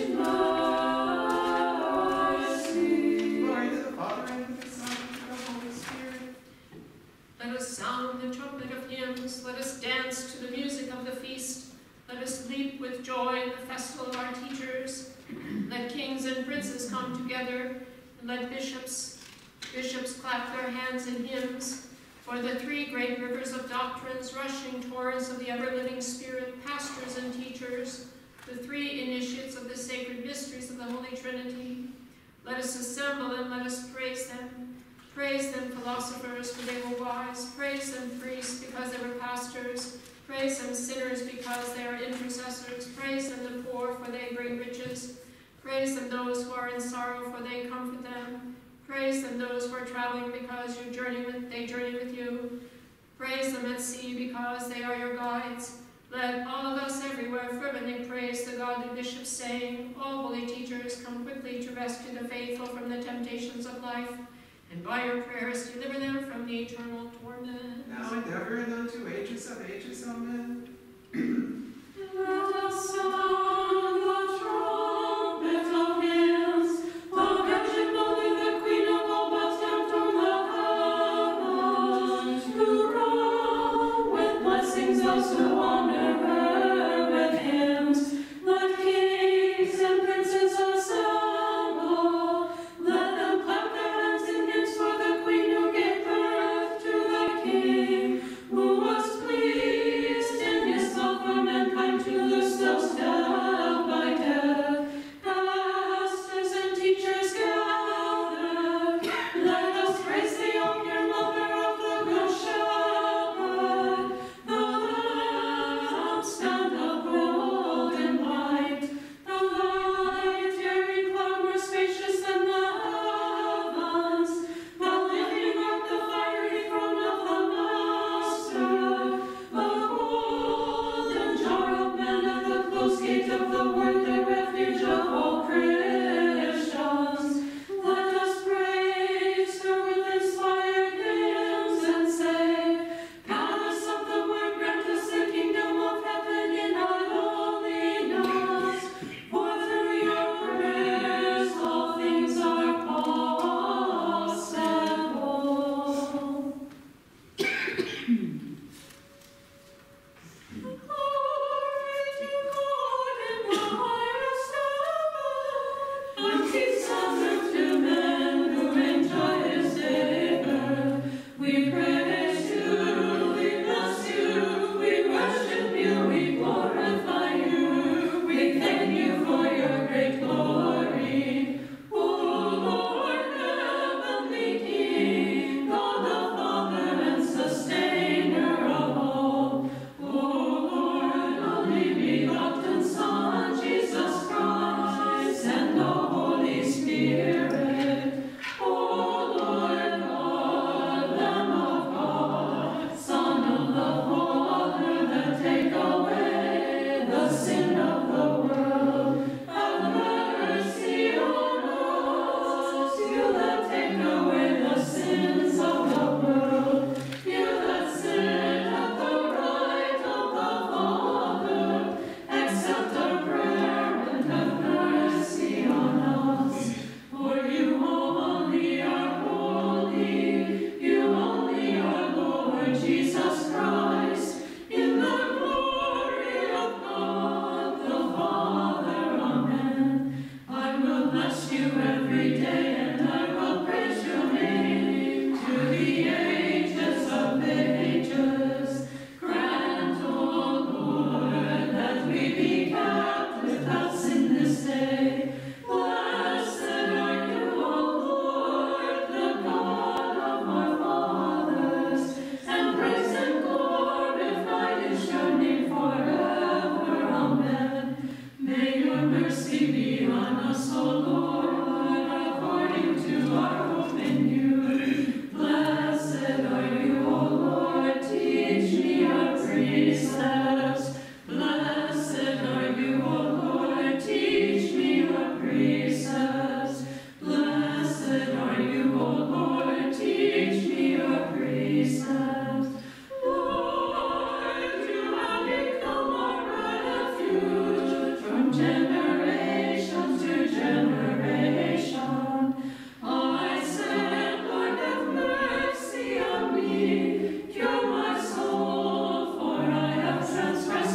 mercy. Glory to the Father, and to the Son, and to the Holy Spirit. Let us sound the trumpet of hymns. Let us dance to the music of the feast. Let us leap with joy in the festival of our teachers. Let kings and princes come together, and let bishops clap their hands in hymns. For the three great rivers of doctrines, rushing torrents of the ever-living Spirit, pastors and teachers, the three initiates of the sacred mysteries of the Holy Trinity. Let us assemble and let us praise them. Praise them, philosophers, for they were wise. Praise them, priests, because they were pastors. Praise them, sinners, because they are intercessors. Praise them, the poor, for they bring riches. Praise them, those who are in sorrow, for they comfort them. Praise them, those who are traveling, because they journey with you. Praise them at sea, because they are your guides. Let all of us everywhere fervently praise the godly bishops, saying, all holy teachers, come quickly to rescue the faithful from the temptations of life, and by your prayers deliver them from the eternal torment. Now and ever and unto ages of ages. Amen. Let us sound the trumpet of hymns, the Virgin Mother, the Queen of all bells, down from the heavens, to crown with blessings those who honor her with hymns. Let kings and princes assemble, let them clap their hands in hymns for the Queen who gave birth to the King, who was pleased in his love for mankind to loose those held by death. Pastors and teachers gather, let us praise the young pure mother of the Good Shepherd. The lampstand of golden light, the light-bearing cloud more spacious than the heavens, the living ark, the fiery throne of the Master, the golden jar of manna, the closed gate of the Word, the refuge of all Christians. Let us praise her with inspired hymns and say, Palace of the Word, grant us the kingdom of heaven in our holiness. For through your prayers all things are possible. Glory to God in the highest heaven, and peace on earth to men who enjoy his favor. We praise you, we bless you, we worship you, we glorify you, we thank you for your great glory. O Lord, heavenly King, God the Father and sustainer of all. O Lord, only begotten Son, Jesus Christ, and the Holy Spirit. O Lord God, Lamb of God, Son of the Father, that take away the sin of the world, have mercy on us. You that take away the sins of the world, you that sit at the right of the Father, accept our prayer and have mercy on us. For you only are holy, you only are Lord Jesus Christ, in the glory of God the Father. Amen. I will bless you every day, and I will praise your name to the ages of ages. Grant, O Lord, that we be kept without sin this day. Blessed are you, O Lord, the God of our fathers, and praise and glorified is your name forever. Amen. May your mercy be on us, O Lord, according to our hope in you. Blessed are you, O Lord, teach me your precepts. Blessed are you, O Lord, teach me your precepts. Blessed are you, O Lord, teach me your precepts. Lord, you have become our refuge from generation to generation. I said, Lord, have mercy on me, cure my soul, for I have transgressed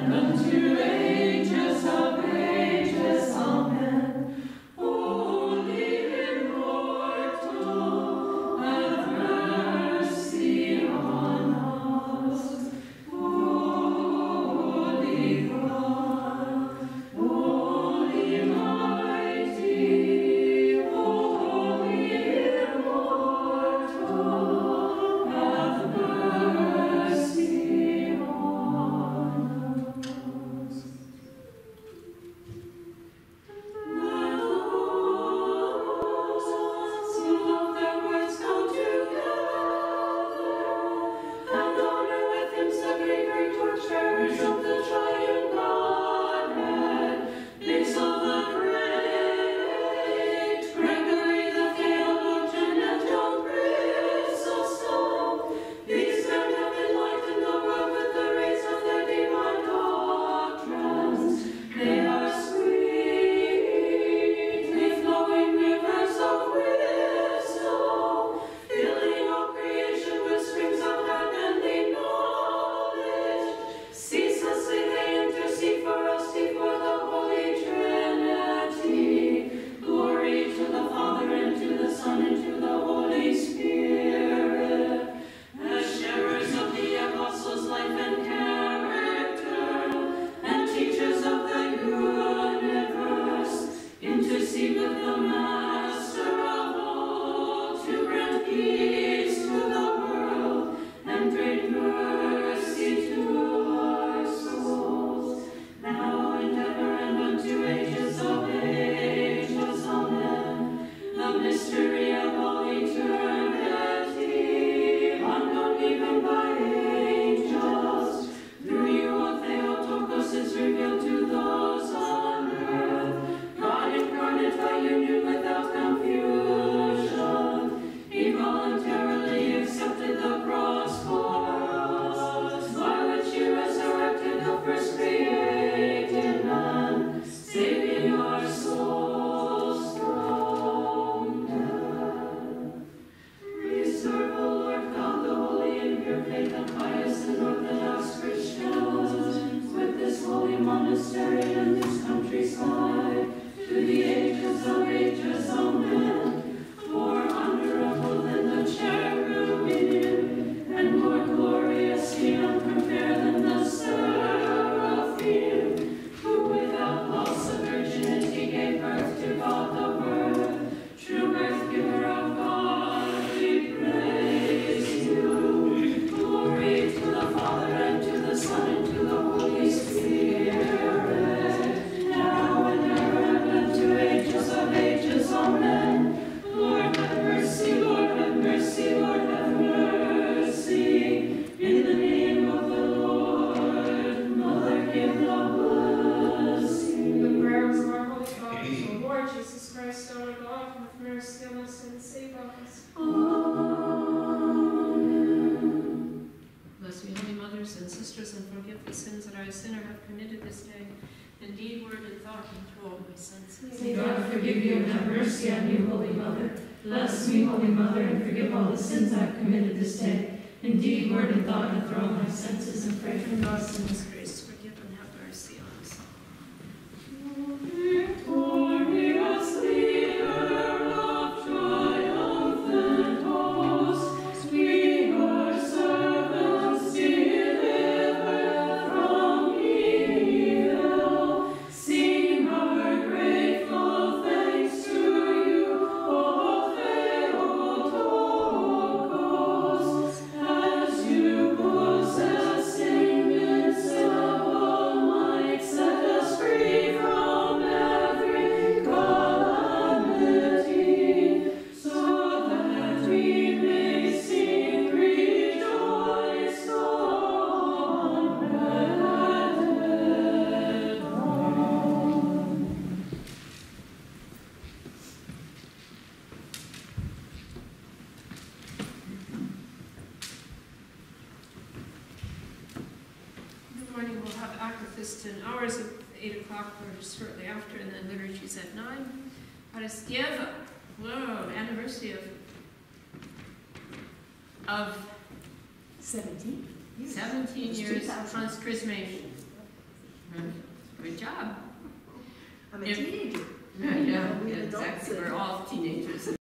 Monastery and this countryside, to the ages of ages, amen. More honorable than the cherubim, and more glorious beyond compare than the seraphim, who without loss of virginity gave birth to God the Word, true birth giver of God, we praise you. Glory to the Father, and to the Son, and to the Holy Spirit, now and ever, and to ages of ages, amen. Lord have mercy, Lord have mercy, Lord have mercy. In the name of the Lord, Mother, give the blessing. The prayers of our Holy Fathers, O Lord Jesus Christ, our God, have mercy on us and save us. Amen. Bless me, Holy Mothers and Sisters, and forgive the sins that I, a sinner, have committed this day, in deed, word, and thought, and through all my senses. May God forgive you and have mercy on you, Holy Mother. Bless me, Holy Mother, and forgive all the sins I have committed this day, in deed, word, and thought, and through all my senses, and pray for us in His Grace, forgive and have mercy on us. victorious leader of triumphant hosts, we your servants deliver from evil. Sing our grateful thanks to you, O Theotokos, as you possess invincible might, set us free from every calamity, so that we may sing, rejoice on heaven. Good morning. We'll have Akafist in hours of 8 o'clock or shortly after, and then liturgies at 9. Paraskyeva, whoa, anniversary of 17. 17 years of transfiguration. job. I'm a If- teenager. Yeah, We adults exactly. say. We're all teenagers.